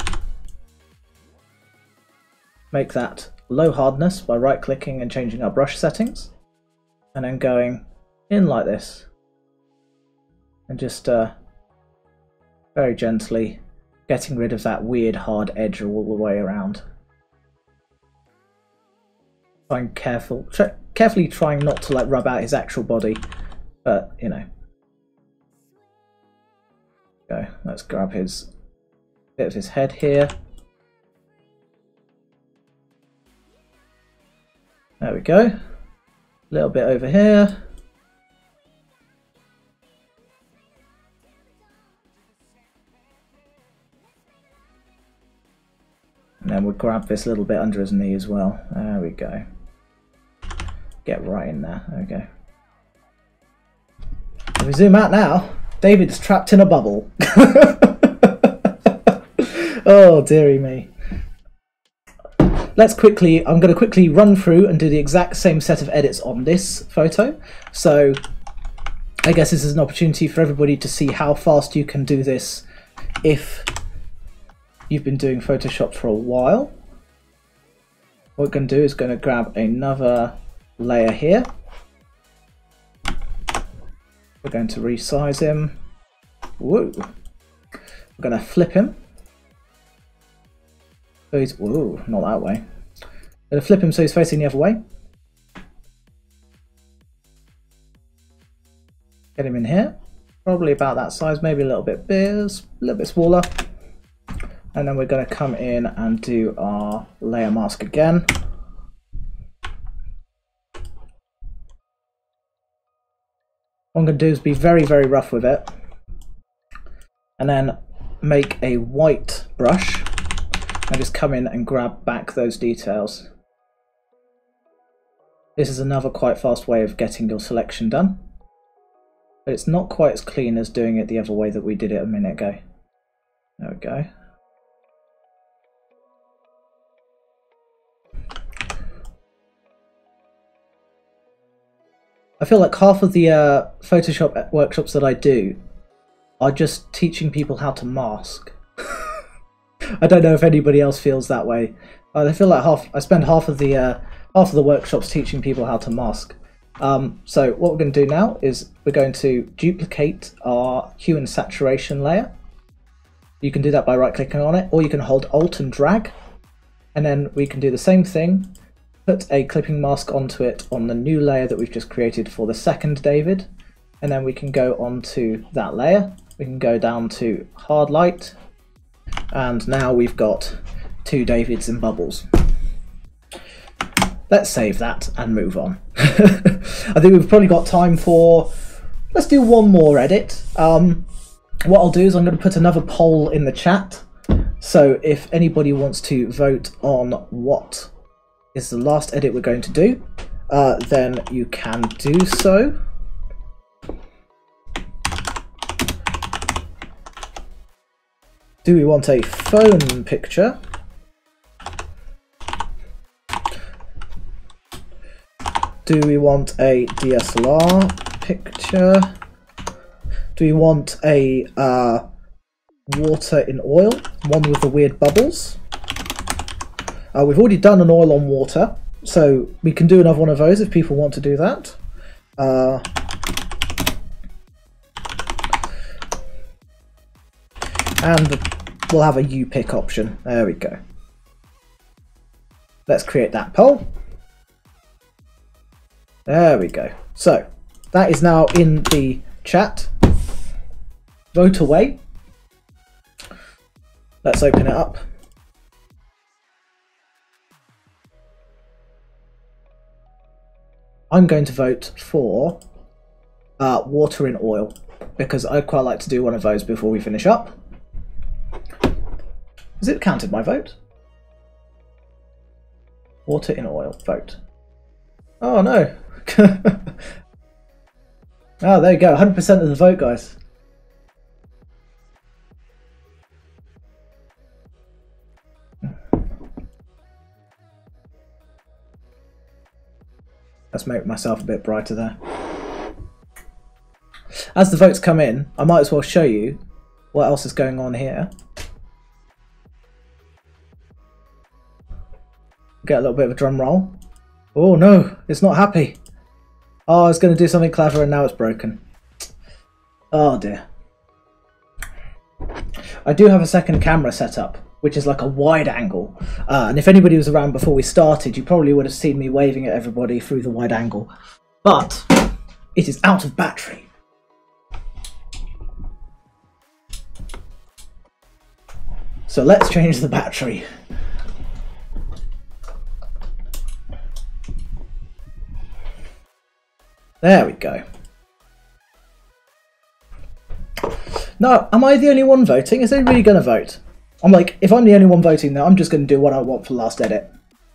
make that low hardness by right clicking and changing our brush settings, and then going in like this and just uh, very gently getting rid of that weird hard edge all the way around. Trying careful, tr carefully trying not to like rub out his actual body, but you know. Go. Let's grab his bit of his head here. There we go. A little bit over here. And then we'll grab this little bit under his knee as well. There we go. Get right in there. There we go. If we zoom out now, David's trapped in a bubble. Oh, dearie me. Let's quickly, I'm going to quickly run through and do the exact same set of edits on this photo. So I guess this is an opportunity for everybody to see how fast you can do this if you've been doing Photoshop for a while. What we're going to do is going to grab another layer here. We're going to resize him. Woo! We're going to flip him. So he's, whoa, not that way. I'm going to flip him so he's facing the other way. Get him in here. Probably about that size, maybe a little bit bigger, a little bit smaller. And then we're going to come in and do our layer mask again. What I'm going to do is be very, very rough with it. And then make a white brush. And just come in and grab back those details. This is another quite fast way of getting your selection done. But it's not quite as clean as doing it the other way that we did it a minute ago. There we go. I feel like half of the uh, Photoshop workshops that I do are just teaching people how to mask. I don't know if anybody else feels that way. I feel like half I spend half of the uh, half of the workshops teaching people how to mask. Um, so what we're going to do now is we're going to duplicate our hue and saturation layer. You can do that by right clicking on it, or you can hold Alt and drag, and then we can do the same thing. Put a clipping mask onto it on the new layer that we've just created for the second David, and then we can go onto that layer. We can go down to hard light. And now we've got two Davids in bubbles. Let's save that and move on. I think we've probably got time for, let's do one more edit. Um, what I'll do is I'm going to put another poll in the chat. So if anybody wants to vote on what is the last edit we're going to do, uh, then you can do so. Do we want a phone picture? Do we want a D S L R picture? Do we want a uh, water in oil, one with the weird bubbles? Uh, we've already done an oil on water, so we can do another one of those if people want to do that. Uh, And we'll have a you pick option. There we go. Let's create that poll. There we go. So that is now in the chat. Vote away. Let's open it up. I'm going to vote for uh, water in oil, because I'd quite like to do one of those before we finish up. Has it counted my vote? Water in oil, vote. Oh no. Oh, there you go, one hundred percent of the vote, guys. Let's make myself a bit brighter there. As the votes come in, I might as well show you what else is going on here. Get a little bit of a drum roll. Oh no, it's not happy. Oh, I was going to do something clever and now it's broken. Oh dear. I do have a second camera set up, which is like a wide angle. Uh, and if anybody was around before we started, you probably would have seen me waving at everybody through the wide angle. But it is out of battery. So let's change the battery. There we go. Now, am I the only one voting? Is anybody going to vote? I'm like, if I'm the only one voting now, I'm just going to do what I want for the last edit.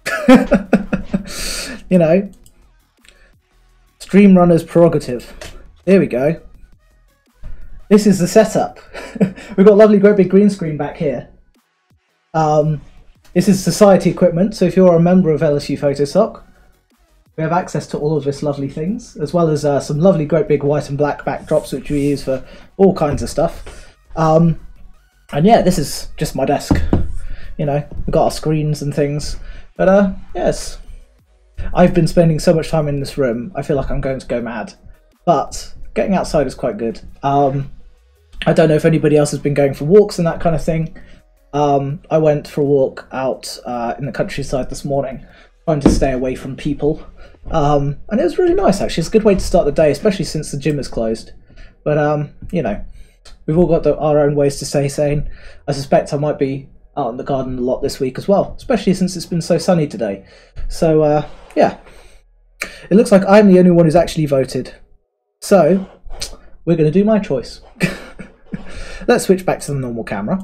You know? Stream runner's prerogative. There we go. This is the setup. We've got a lovely great big green screen back here. Um, this is society equipment, so if you're a member of L S U Photosoc, we have access to all of this lovely things, as well as uh, some lovely great big white and black backdrops which we use for all kinds of stuff. Um, and yeah, this is just my desk. You know, we've got our screens and things. But uh, yes, I've been spending so much time in this room, I feel like I'm going to go mad. But getting outside is quite good. Um, I don't know if anybody else has been going for walks and that kind of thing. Um, I went for a walk out uh, in the countryside this morning, trying to stay away from people. Um, and it was really nice, actually. It's a good way to start the day, especially since the gym is closed. But, um, you know, we've all got the, our own ways to stay sane. I suspect I might be out in the garden a lot this week as well, especially since it's been so sunny today. So, uh, yeah. It looks like I'm the only one who's actually voted. So, we're going to do my choice. Let's switch back to the normal camera.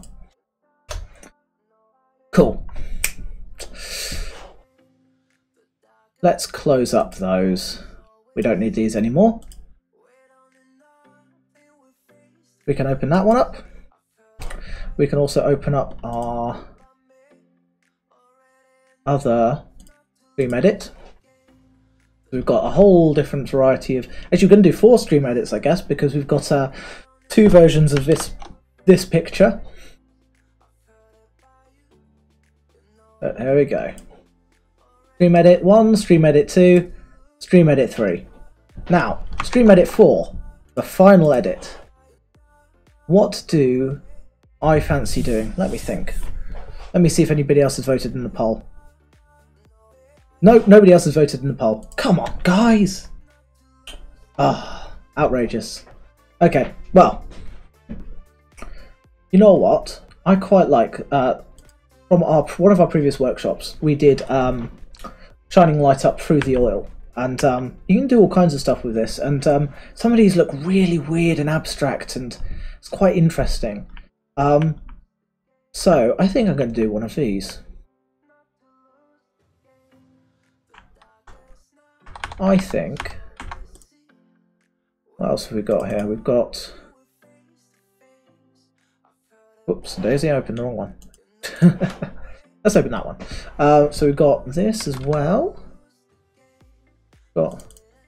Cool. Let's close up those. We don't need these anymore. We can open that one up. We can also open up our other stream edit. We've got a whole different variety of... Actually, we're going to do four stream edits, I guess, because we've got uh, two versions of this this picture. But there we go. Stream edit one, stream edit two, stream edit three. Now, stream edit four, the final edit. What do I fancy doing? Let me think. Let me see if anybody else has voted in the poll. No, nobody else has voted in the poll. Come on, guys! Ah, oh, outrageous. Okay, well, you know what? I quite like, uh, from our one of our previous workshops, we did um, shining light up through the oil. And um, you can do all kinds of stuff with this. And um, some of these look really weird and abstract, and it's quite interesting. Um, so, I think I'm going to do one of these. I think... What else have we got here? We've got... Oops, Daisy, I opened the wrong one. Let's open that one. Uh, so we've got this as well. Got...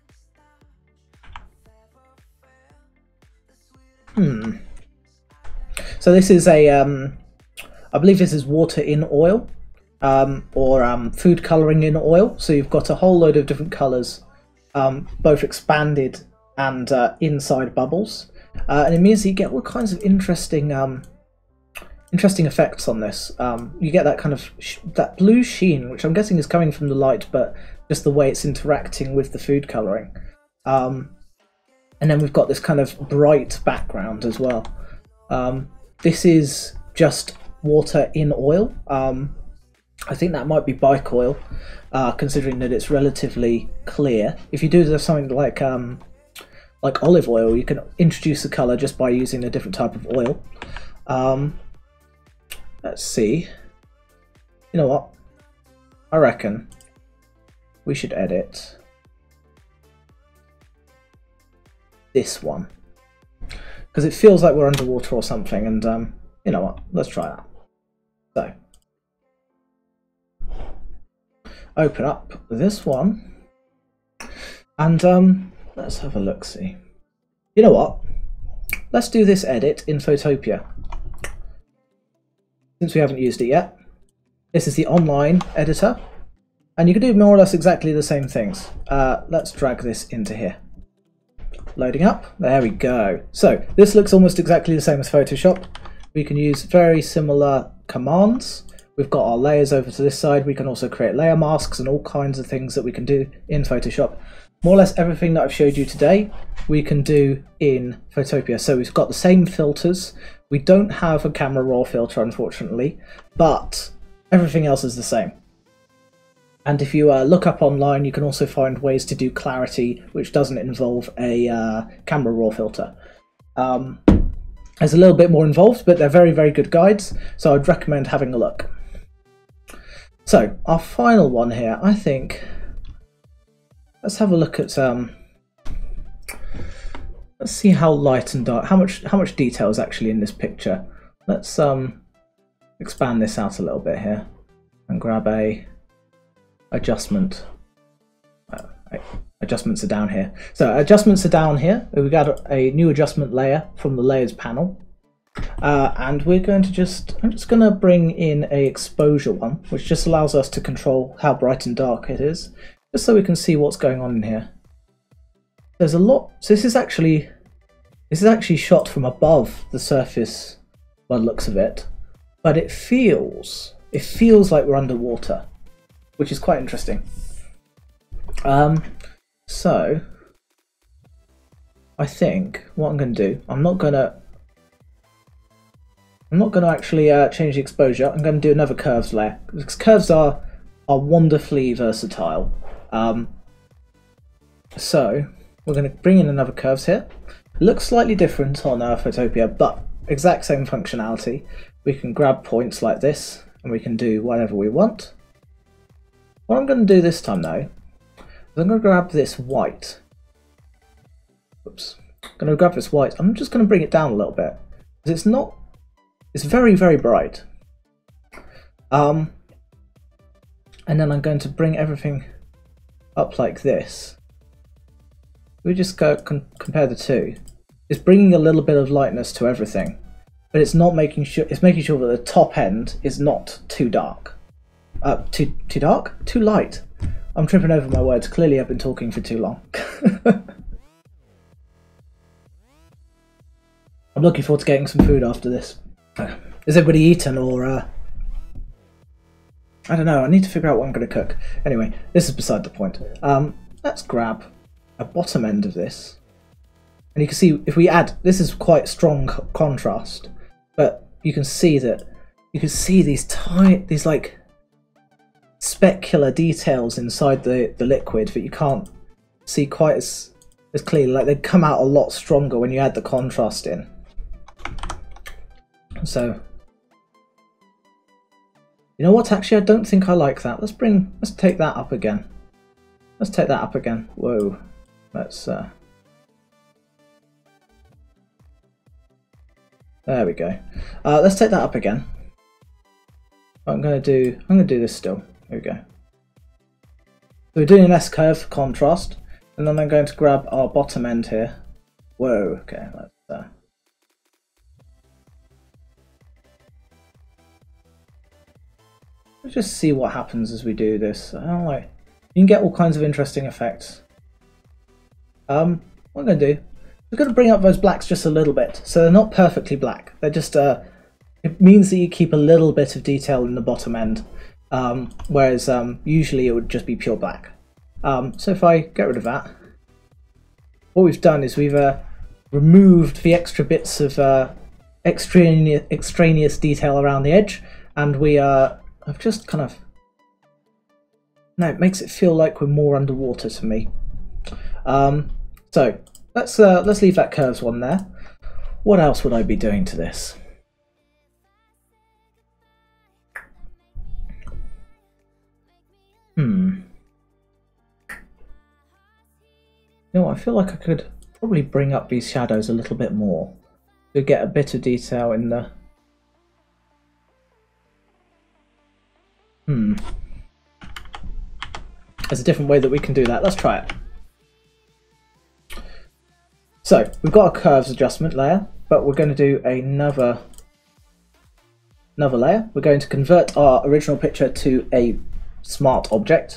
Hmm. So this is a... Um, I believe this is water in oil. Um, or um, food colouring in oil. So you've got a whole load of different colours, um, both expanded and uh, inside bubbles. Uh, and it means that you get all kinds of interesting... Um, interesting effects on this. Um, you get that kind of sh that blue sheen, which I'm guessing is coming from the light, but just the way it's interacting with the food colouring. Um, and then we've got this kind of bright background as well. Um, this is just water in oil. Um, I think that might be bike oil, uh, considering that it's relatively clear. If you do something like um, like olive oil, you can introduce the colour just by using a different type of oil. Um, let's see. You know what? I reckon we should edit this one, because it feels like we're underwater or something, and um, you know what? Let's try that. So, open up this one, and um, let's have a look-see. You know what? Let's do this edit in Photopia, since we haven't used it yet. This is the online editor, and you can do more or less exactly the same things. Uh, let's drag this into here. Loading up. There we go. So this looks almost exactly the same as Photoshop. We can use very similar commands. We've got our layers over to this side. We can also create layer masks and all kinds of things that we can do in Photoshop. More or less everything that I've showed you today we can do in Photopia. So we've got the same filters. We don't have a camera raw filter, unfortunately, but everything else is the same. And if you uh, look up online, you can also find ways to do clarity, which doesn't involve a uh, camera raw filter. Um, there's a little bit more involved, but they're very, very good guides, so I'd recommend having a look. So, our final one here, I think, let's have a look at, um, let's see how light and dark, how much, how much detail is actually in this picture. Let's um, expand this out a little bit here, and grab a adjustment. Uh, adjustments are down here. So adjustments are down here. We've got a new adjustment layer from the layers panel, uh, and we're going to just I'm just going to bring in a exposure one, which just allows us to control how bright and dark it is, just so we can see what's going on in here. There's a lot. So this is actually this is actually shot from above the surface by the looks of it, but it feels it feels like we're underwater, which is quite interesting. Um, so I think what I'm going to do, I'm not going to, I'm not going to actually uh, change the exposure. I'm going to do another curves layer, because curves are are wonderfully versatile. Um, so we're going to bring in another curves here. It looks slightly different on uh, Photopia, but exact same functionality. We can grab points like this, and we can do whatever we want. What I'm going to do this time though, is I'm going to grab this white. Oops. I'm going to grab this white. I'm just going to bring it down a little bit, because it's not, it's very, very bright. Um, and then I'm going to bring everything up like this. We just go com compare the two. It's bringing a little bit of lightness to everything, but it's not making sure, it's making sure that the top end is not too dark. Uh, too too dark? Too light. I'm tripping over my words. Clearly I've been talking for too long. I'm looking forward to getting some food after this. Is everybody eaten, or uh, I don't know, I need to figure out what I'm going to cook. Anyway, this is beside the point. Um, let's grab a bottom end of this. And you can see if we add, this is quite strong contrast, but you can see that, you can see these tight, these like specular details inside the, the liquid that you can't see quite as, as clearly. Like they come out a lot stronger when you add the contrast in. So, you know what, actually I don't think I like that. Let's bring, let's take that up again. Let's take that up again. Whoa. Let's, uh, there we go. Uh, let's take that up again. I'm going to do, I'm going to do this still. Here we go. So we're doing an S-curve for contrast, and then I'm going to grab our bottom end here. Whoa, okay, let's, uh, let's just see what happens as we do this. I don't like, you can get all kinds of interesting effects. Um, what I'm going to do, we're going to bring up those blacks just a little bit, so they're not perfectly black. They're just uh, it means that you keep a little bit of detail in the bottom end, um, whereas um, usually it would just be pure black. Um, so if I get rid of that, what we've done is we've uh, removed the extra bits of uh, extraneous, extraneous detail around the edge, and we uh, have just kind of... No, it makes it feel like we're more underwater to me. Um, so let's uh, let's leave that curves one there. What else would I be doing to this? Hmm. You know, I feel like I could probably bring up these shadows a little bit more to get a bit of detail in the... Hmm. There's a different way that we can do that. Let's try it. So, we've got a curves adjustment layer, but we're going to do another, another layer. We're going to convert our original picture to a smart object.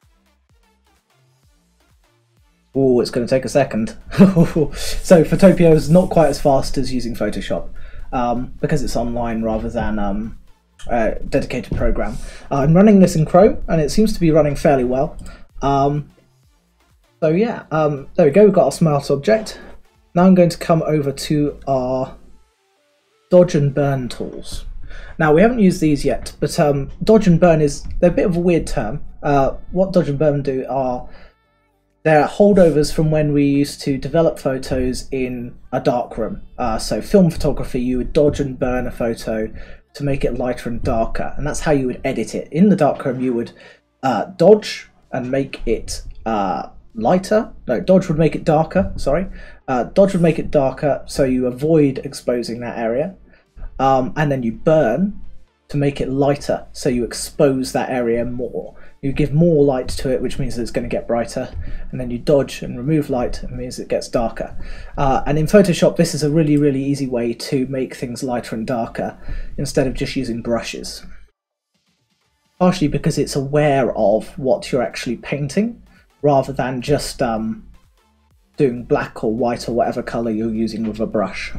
Oh, it's going to take a second. So Photopia is not quite as fast as using Photoshop, um, because it's online rather than um, a dedicated program. Uh, I'm running this in Chrome, and it seems to be running fairly well. Um, so yeah, um, there we go, we've got our smart object. Now I'm going to come over to our dodge and burn tools. Now we haven't used these yet, but um, dodge and burn is, they're a bit of a weird term. Uh, what dodge and burn do are, they're holdovers from when we used to develop photos in a darkroom. Uh, so film photography, you would dodge and burn a photo to make it lighter and darker, and that's how you would edit it. In the darkroom you would uh, dodge and make it uh, lighter. No, dodge would make it darker, sorry. Uh, dodge would make it darker so you avoid exposing that area. Um, and then you burn to make it lighter so you expose that area more. You give more light to it, which means that it's going to get brighter, and then you dodge and remove light, and it means it gets darker. Uh, and in Photoshop, this is a really, really easy way to make things lighter and darker instead of just using brushes. Partially because it's aware of what you're actually painting, rather than just um, doing black or white or whatever colour you're using with a brush.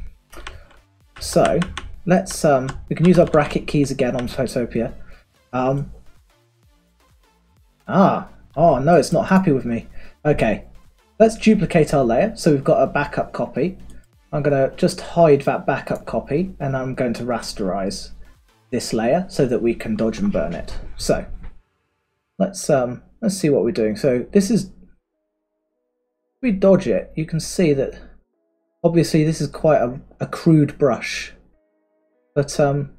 So let's um, we can use our bracket keys again on Photopia. Um, Ah, oh no, it's not happy with me. Okay, let's duplicate our layer. So we've got a backup copy. I'm going to just hide that backup copy, and I'm going to rasterize this layer so that we can dodge and burn it. So let's um let's see what we're doing. So this is, if we dodge it, you can see that obviously this is quite a, a crude brush, but um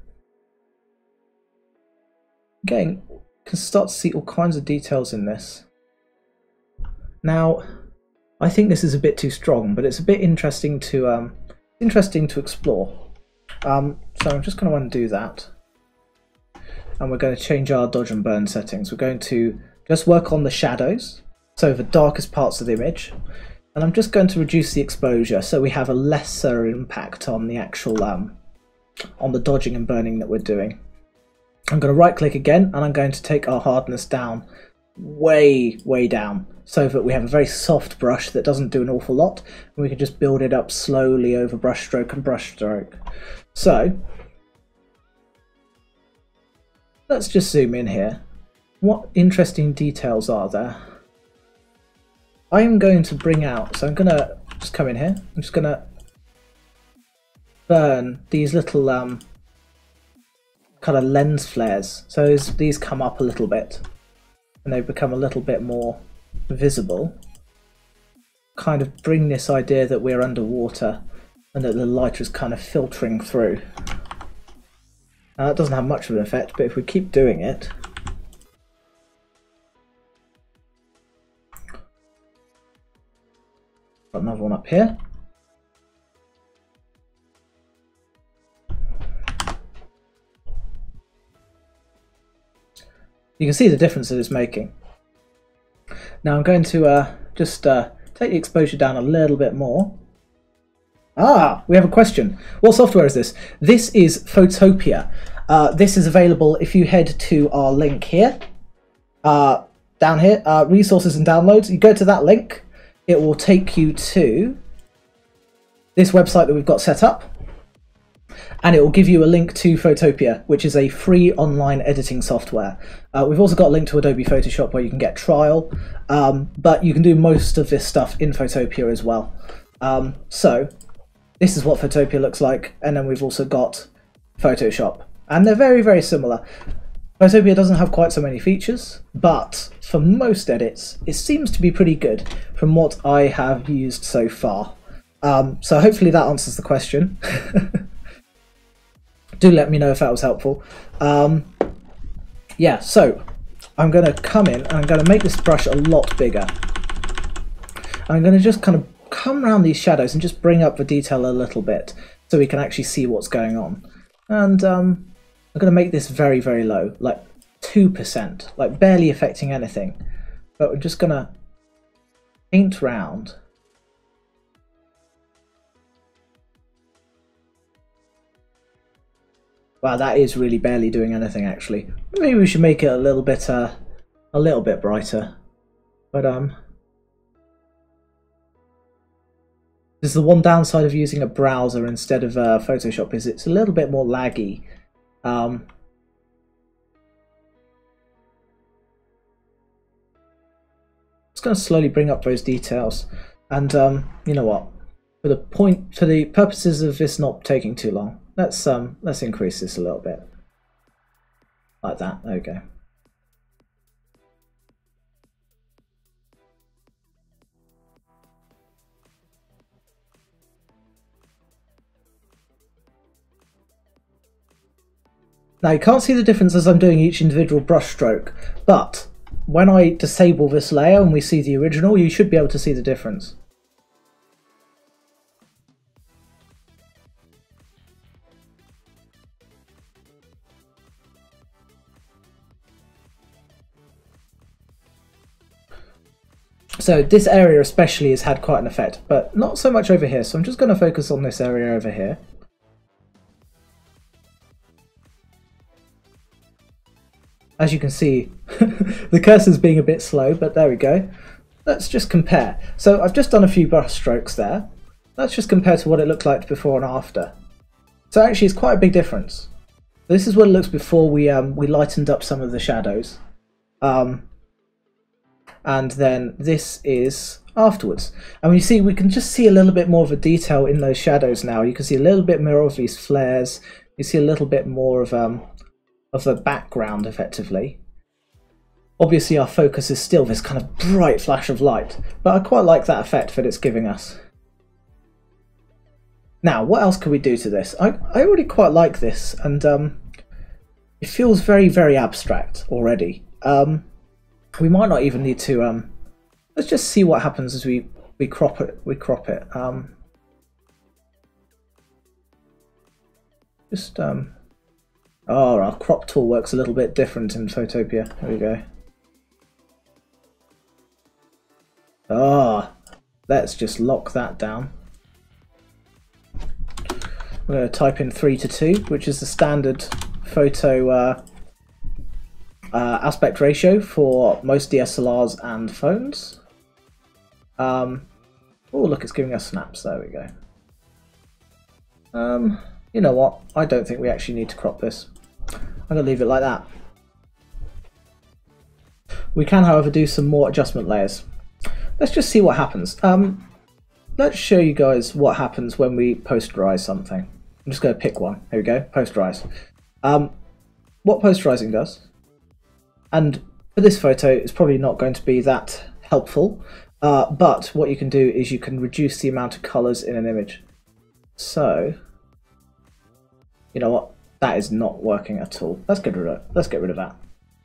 getting can start to see all kinds of details in this. Now, I think this is a bit too strong, but it's a bit interesting to um, interesting to explore. Um, so I'm just going to undo that, and we're going to change our dodge and burn settings. We're going to just work on the shadows, so the darkest parts of the image, and I'm just going to reduce the exposure so we have a lesser impact on the actual um, on the dodging and burning that we're doing. I'm going to right click again, and I'm going to take our hardness down, way, way down, so that we have a very soft brush that doesn't do an awful lot, and we can just build it up slowly over brush stroke and brush stroke. So let's just zoom in here. What interesting details are there? I am going to bring out, so I'm going to just come in here, I'm just going to burn these little um, kind of lens flares. So as these come up a little bit and they become a little bit more visible, kind of bring this idea that we're underwater and that the light is kind of filtering through. Now that doesn't have much of an effect, but if we keep doing it, got another one up here. You can see the difference that it's making. Now I'm going to uh, just uh, take the exposure down a little bit more. Ah, we have a question. What software is this? This is Photopia. Uh, this is available if you head to our link here. Uh, down here, uh, resources and downloads. You go to that link, it will take you to this website that we've got set up. and it will give you a link to Photopea, which is a free online editing software. Uh, we've also got a link to Adobe Photoshop where you can get trial, um, but you can do most of this stuff in Photopea as well. Um, so this is what Photopea looks like, and then we've also got Photoshop, and they're very, very similar. Photopea doesn't have quite so many features, but for most edits, it seems to be pretty good from what I have used so far. Um, so hopefully that answers the question. Do let me know if that was helpful. Um, yeah, so I'm going to come in and I'm going to make this brush a lot bigger. I'm going to just kind of come around these shadows and just bring up the detail a little bit so we can actually see what's going on. And um, I'm going to make this very, very low, like two percent, like barely affecting anything. But we're just going to paint round. Wow, that is really barely doing anything actually. Maybe we should make it a little bit, uh, a little bit brighter. But um, this is the one downside of using a browser instead of uh, Photoshop, is it's a little bit more laggy. Um, just going to slowly bring up those details, and um, you know what? For the point, for the purposes of this not taking too long, let's um, let's increase this a little bit, like that. There we go. Now you can't see the difference as I'm doing each individual brush stroke, but when I disable this layer and we see the original, you should be able to see the difference. So this area especially has had quite an effect, but not so much over here, so I'm just going to focus on this area over here. As you can see, the cursor's being a bit slow, but there we go. Let's just compare. So I've just done a few brush strokes there. Let's just compare to what it looked like before and after. So actually it's quite a big difference. This is what it looks before we um, we lightened up some of the shadows. Um, and then this is afterwards. And when you see, we can just see a little bit more of a detail in those shadows now. You can see a little bit more of these flares. You see a little bit more of um, of the background effectively. Obviously our focus is still this kind of bright flash of light, but I quite like that effect that it's giving us. Now what else can we do to this? I, I already quite like this, and um, it feels very, very abstract already. Um, we might not even need to, um, let's just see what happens as we, we crop it. We crop it. Um, just um, Oh, our crop tool works a little bit different in Photopea. There we go. Ah, oh, let's just lock that down. We're going to type in three to two, which is the standard photo uh, uh, aspect ratio for most D S L Rs and phones. Um, oh, look, it's giving us snaps. There we go. Um, you know what? I don't think we actually need to crop this. I'm going to leave it like that. We can, however, do some more adjustment layers. Let's just see what happens. Um, let's show you guys what happens when we posterize something. I'm just going to pick one. Here we go, posterize. Um, what posterizing does, and for this photo it's probably not going to be that helpful, uh, but what you can do is you can reduce the amount of colors in an image. So, you know what? That is not working at all. Let's get rid of it. Let's get rid of that.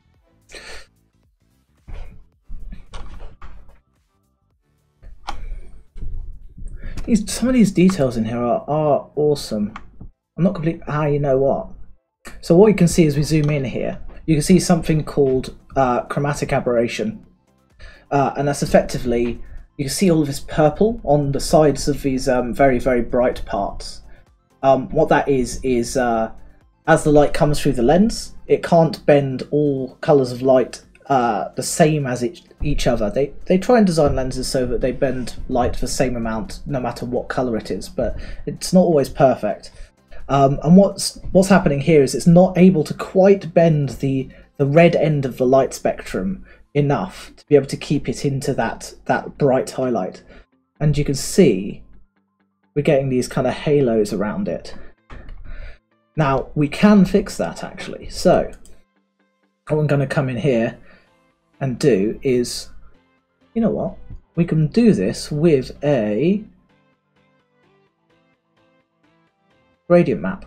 These, some of these details in here are, are awesome. I'm not completely... Ah, you know what? So what you can see as we zoom in here, you can see something called uh, chromatic aberration. Uh, and that's effectively, you can see all of this purple on the sides of these um, very, very bright parts. Um, what that is, is uh, as the light comes through the lens, it can't bend all colours of light uh, the same as it, each other. They, they try and design lenses so that they bend light the same amount no matter what colour it is, but it's not always perfect. Um, and what's what's happening here is it's not able to quite bend the the red end of the light spectrum enough to be able to keep it into that that bright highlight. And you can see we're getting these kind of halos around it. Now we can fix that actually. So what I'm going to come in here and do is, you know what, we can do this with a gradient map.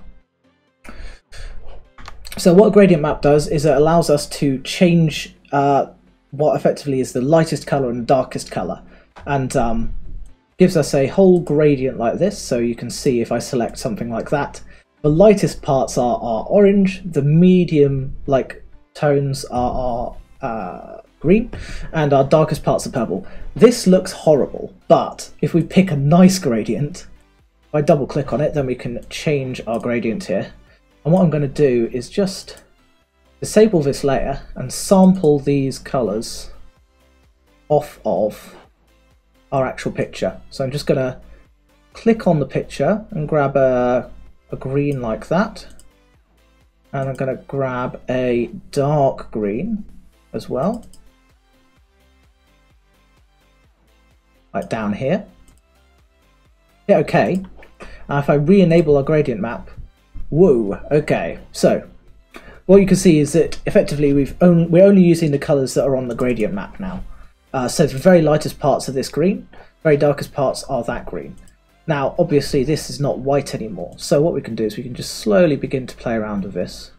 So what a gradient map does is it allows us to change uh, what effectively is the lightest color and the darkest color, and um, gives us a whole gradient like this. So you can see if I select something like that, the lightest parts are, are orange, the medium like tones are, are uh, green, and our darkest parts are purple. This looks horrible, but if we pick a nice gradient, if I double click on it, then we can change our gradient here. And what I'm going to do is just disable this layer and sample these colours off of our actual picture. So I'm just going to click on the picture and grab a, a green like that. And I'm going to grab a dark green as well, like down here. Yeah, okay. Now if I re-enable our gradient map, whoa, okay. So what you can see is that effectively we've only, we're only using the colours that are on the gradient map now. Uh, so the very lightest parts are this green, very darkest parts are that green. Now obviously this is not white anymore, so what we can do is we can just slowly begin to play around with this.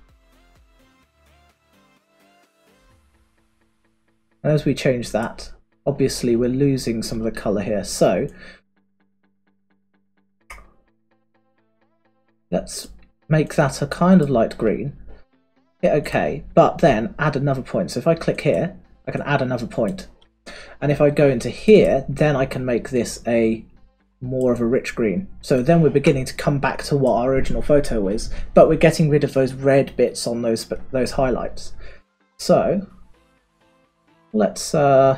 And as we change that, obviously we're losing some of the colour here, so let's make that a kind of light green. Yeah, okay, but then add another point. So if I click here, I can add another point. And if I go into here, then I can make this a more of a rich green. So then we're beginning to come back to what our original photo is, but we're getting rid of those red bits on those those highlights. So let's uh,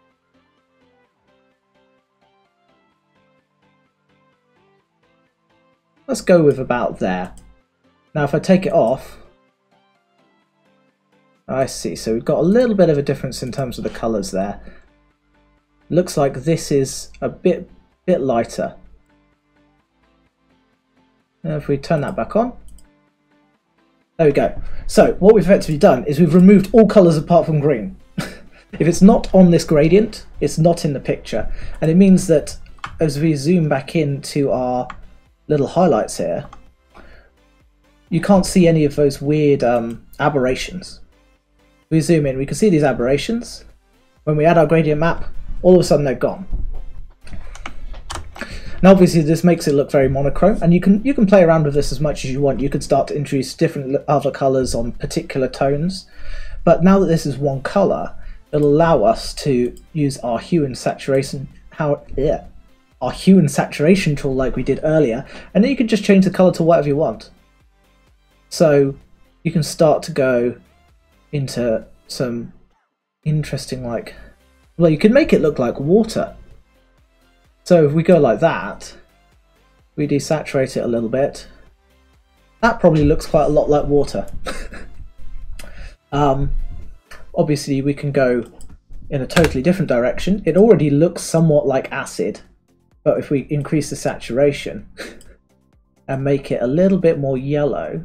let's go with about there. Now if I take it off, I see, so we've got a little bit of a difference in terms of the colours there. Looks like this is a bit bit lighter. Now if we turn that back on, there we go. So what we've effectively done is we've removed all colours apart from green. If it's not on this gradient, it's not in the picture, and it means that as we zoom back into our little highlights here, you can't see any of those weird um, aberrations. We zoom in, we can see these aberrations. When we add our gradient map, all of a sudden they're gone. Now obviously this makes it look very monochrome, and you can you can play around with this as much as you want. You could start to introduce different other colours on particular tones, but now that this is one colour, it'll allow us to use our hue and saturation how yeah, our hue and saturation tool like we did earlier, and then you can just change the colour to whatever you want. So you can start to go into some interesting, like, well, you can make it look like water. So if we go like that, we desaturate it a little bit, that probably looks quite a lot like water. um, obviously we can go in a totally different direction. It already looks somewhat like acid, but if we increase the saturation and make it a little bit more yellow,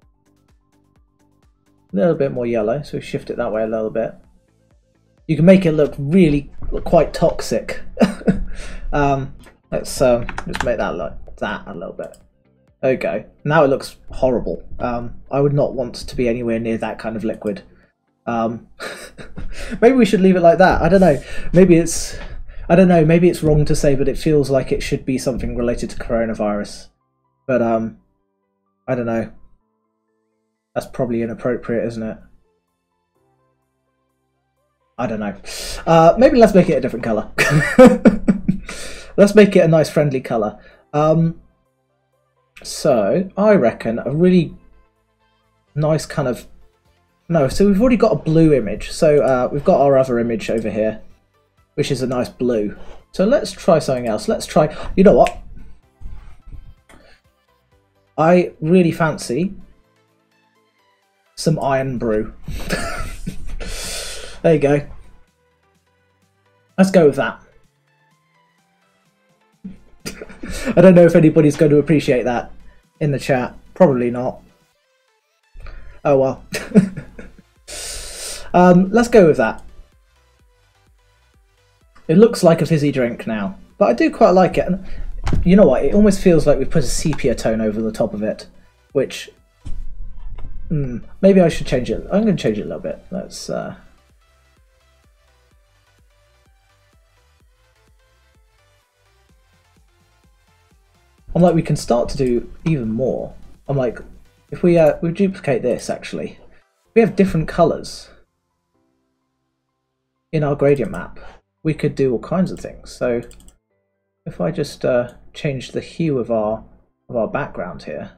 a little bit more yellow, so we shift it that way a little bit, you can make it look really quite toxic. um, let's um, just make that like that a little bit. There we go. Now it looks horrible. Um, I would not want to be anywhere near that kind of liquid. Um, maybe we should leave it like that. I don't know. Maybe it's I don't know. Maybe it's wrong to say, but it feels like it should be something related to coronavirus. But um, I don't know. That's probably inappropriate, isn't it? I don't know. Uh, maybe let's make it a different colour. Let's make it a nice friendly colour. Um, so I reckon a really nice kind of... No, so we've already got a blue image. So uh, we've got our other image over here, which is a nice blue. So let's try something else. Let's try... You know what? I really fancy some iron brew. There you go. Let's go with that. I don't know if anybody's going to appreciate that in the chat. Probably not. Oh well. um, let's go with that. It looks like a fizzy drink now, but I do quite like it. And you know what? It almost feels like we've put a sepia tone over the top of it, which hmm, maybe I should change it. I'm going to change it a little bit. Let's. Uh... I'm like, we can start to do even more. I'm like, if we uh, we duplicate this actually, we have different colours in our gradient map. We could do all kinds of things. So if I just uh, change the hue of our of our background here,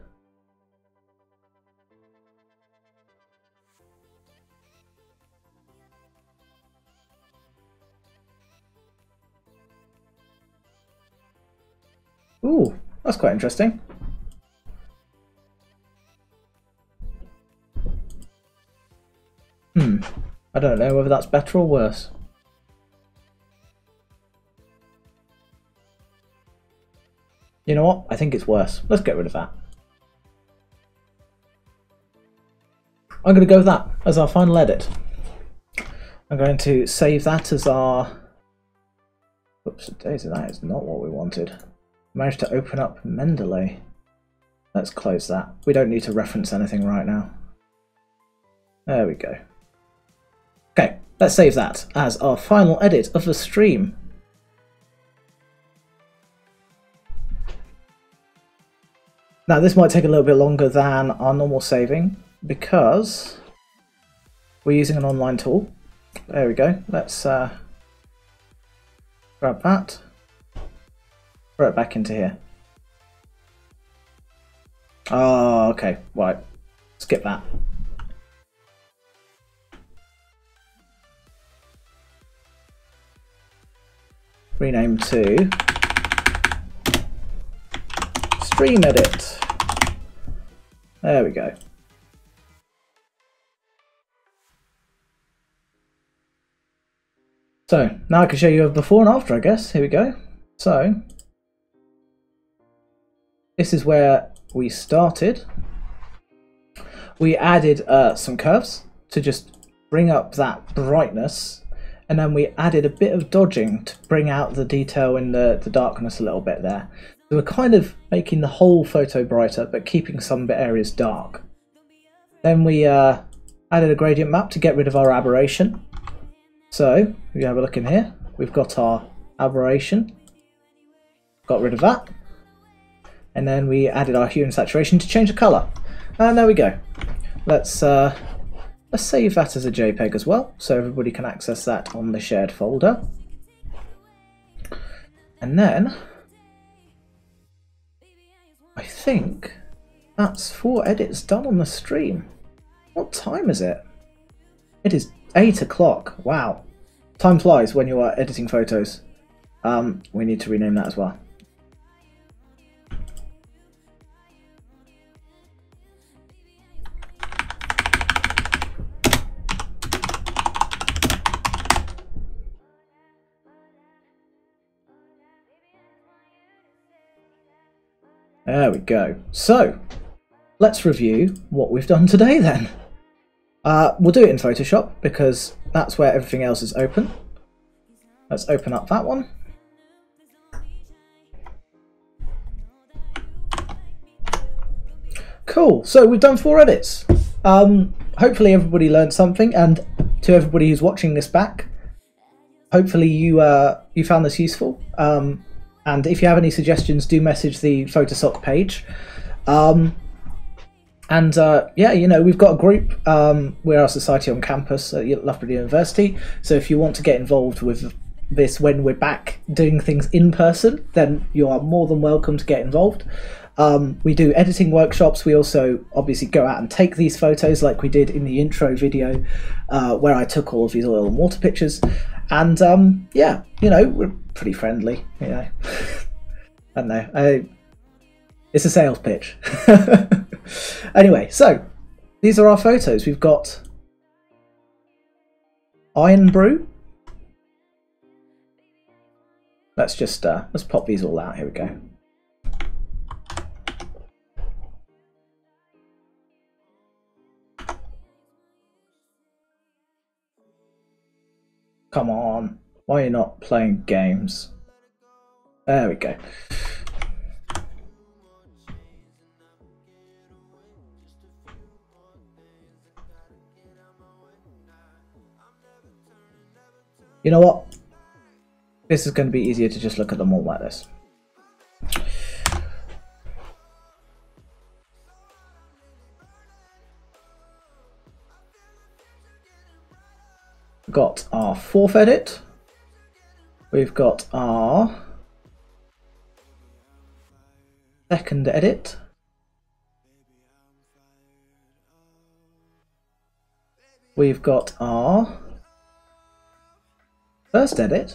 ooh, that's quite interesting. Hmm, I don't know whether that's better or worse. You know what? I think it's worse. Let's get rid of that. I'm going to go with that as our final edit. I'm going to save that as our... Oops, daisy, that is not what we wanted. Managed to open up Mendeley. Let's close that. We don't need to reference anything right now. There we go. Okay, let's save that as our final edit of the stream. Now this might take a little bit longer than our normal saving because we're using an online tool. There we go. Let's uh, grab that, throw it back into here. Oh, okay, right. Skip that. Rename to Stream Edit. There we go. So now I can show you a before and after, I guess. Here we go. So this is where we started. We added uh, some curves to just bring up that brightness, and then we added a bit of dodging to bring out the detail in the, the darkness a little bit there. So we're kind of making the whole photo brighter, but keeping some bit areas dark. Then we uh, added a gradient map to get rid of our aberration. So if you have a look in here, we've got our aberration, got rid of that. And then we added our hue and saturation to change the colour. And there we go. Let's, uh, let's save that as a JPEG as well, so everybody can access that on the shared folder. And then I think that's four edits done on the stream. What time is it? It is eight o'clock. Wow. Time flies when you are editing photos. Um, we need to rename that as well. There we go. So, let's review what we've done today then. Uh, we'll do it in Photoshop because that's where everything else is open. Let's open up that one. Cool, so we've done four edits. Um, hopefully everybody learned something, and to everybody who's watching this back, hopefully you, uh, you found this useful. Um, And if you have any suggestions, do message the Photosoc page. Um, and uh, yeah, you know, we've got a group. Um, we're our society on campus at Loughborough University. So if you want to get involved with this when we're back doing things in person, then you are more than welcome to get involved. Um, we do editing workshops. We also obviously go out and take these photos like we did in the intro video uh, where I took all of these oil and water pictures. And um, yeah, you know, we're pretty friendly, you know. I don't know. I, It's a sales pitch. Anyway, so these are our photos. We've got Iron Brew. Let's just uh, let's pop these all out. Here we go. Come on, why are you not playing games? There we go. You know what? This is going to be easier to just look at them all like this. We've got our fourth edit. We've got our second edit. We've got our first edit.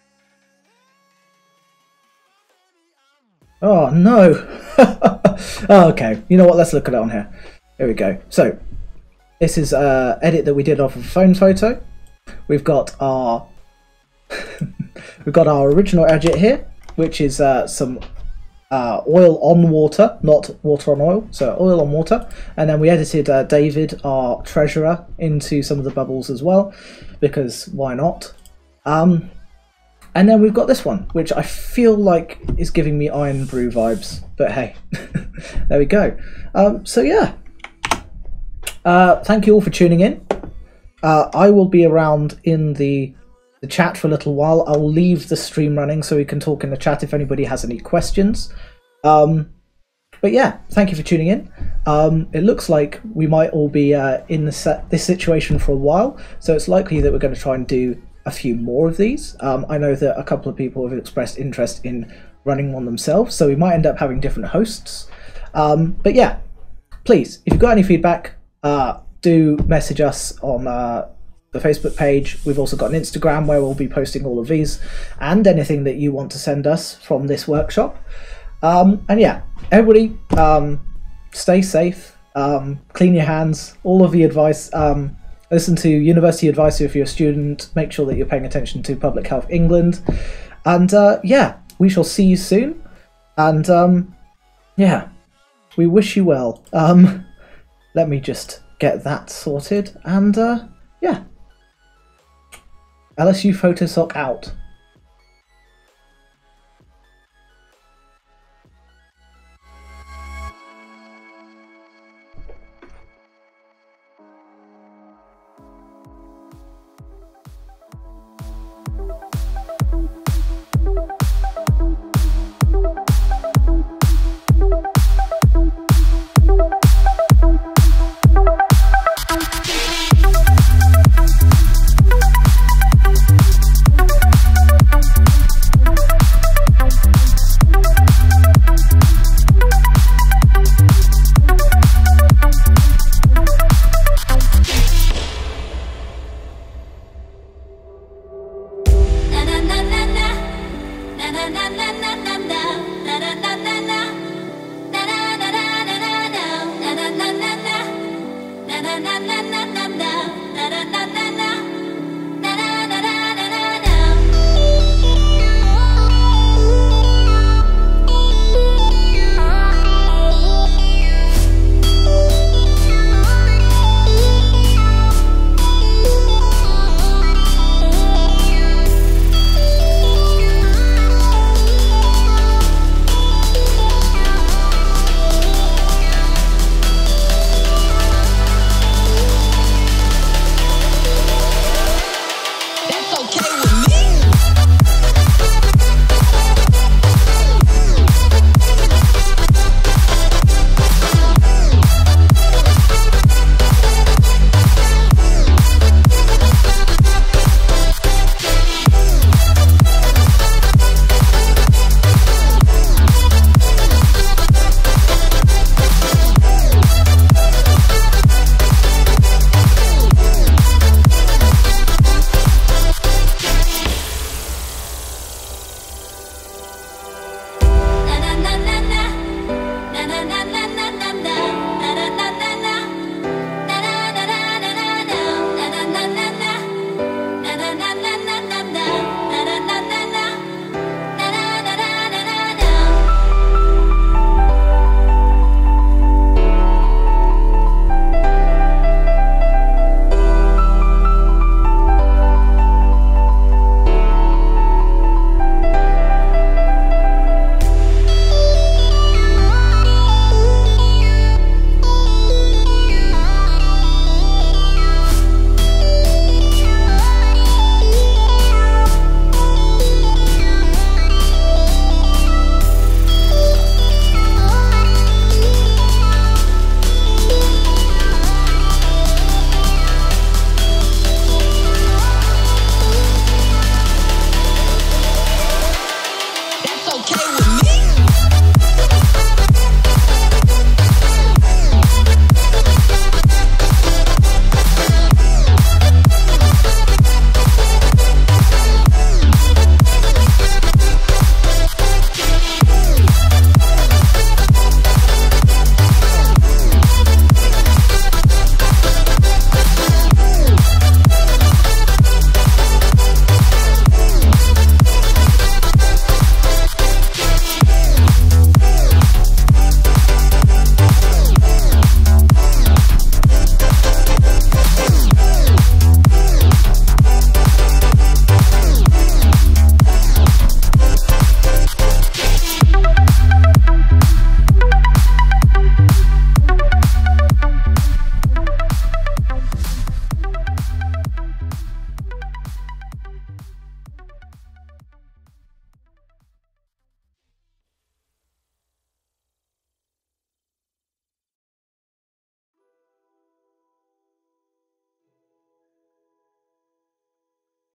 Oh no! Oh, okay, you know what, let's look at it on here. Here we go. So, this is an edit that we did off of a phone photo. We've got our we've got our original edit here, which is uh, some uh, oil on water, not water on oil, so oil on water. And then we edited uh, David, our treasurer, into some of the bubbles as well, because why not? Um, and then we've got this one, which I feel like is giving me Iron Brew vibes, but hey, there we go. Um, so yeah, uh, thank you all for tuning in. Uh, I will be around in the, the chat for a little while. I'll leave the stream running so we can talk in the chat if anybody has any questions. Um, but yeah, thank you for tuning in. Um, it looks like we might all be uh, in the set, this situation for a while, so it's likely that we're going to try and do a few more of these. Um, I know that a couple of people have expressed interest in running one themselves, so we might end up having different hosts. Um, but yeah, please, if you've got any feedback, uh, do message us on uh, the Facebook page. We've also got an Instagram where we'll be posting all of these and anything that you want to send us from this workshop. Um, and yeah, everybody, um, stay safe, um, clean your hands, all of the advice. Um, listen to university advice if you're a student. Make sure that you're paying attention to Public Health England. And uh, yeah, we shall see you soon. And um, yeah, we wish you well. Um, let me just get that sorted. And uh, yeah, L S U Photosoc out. na na na na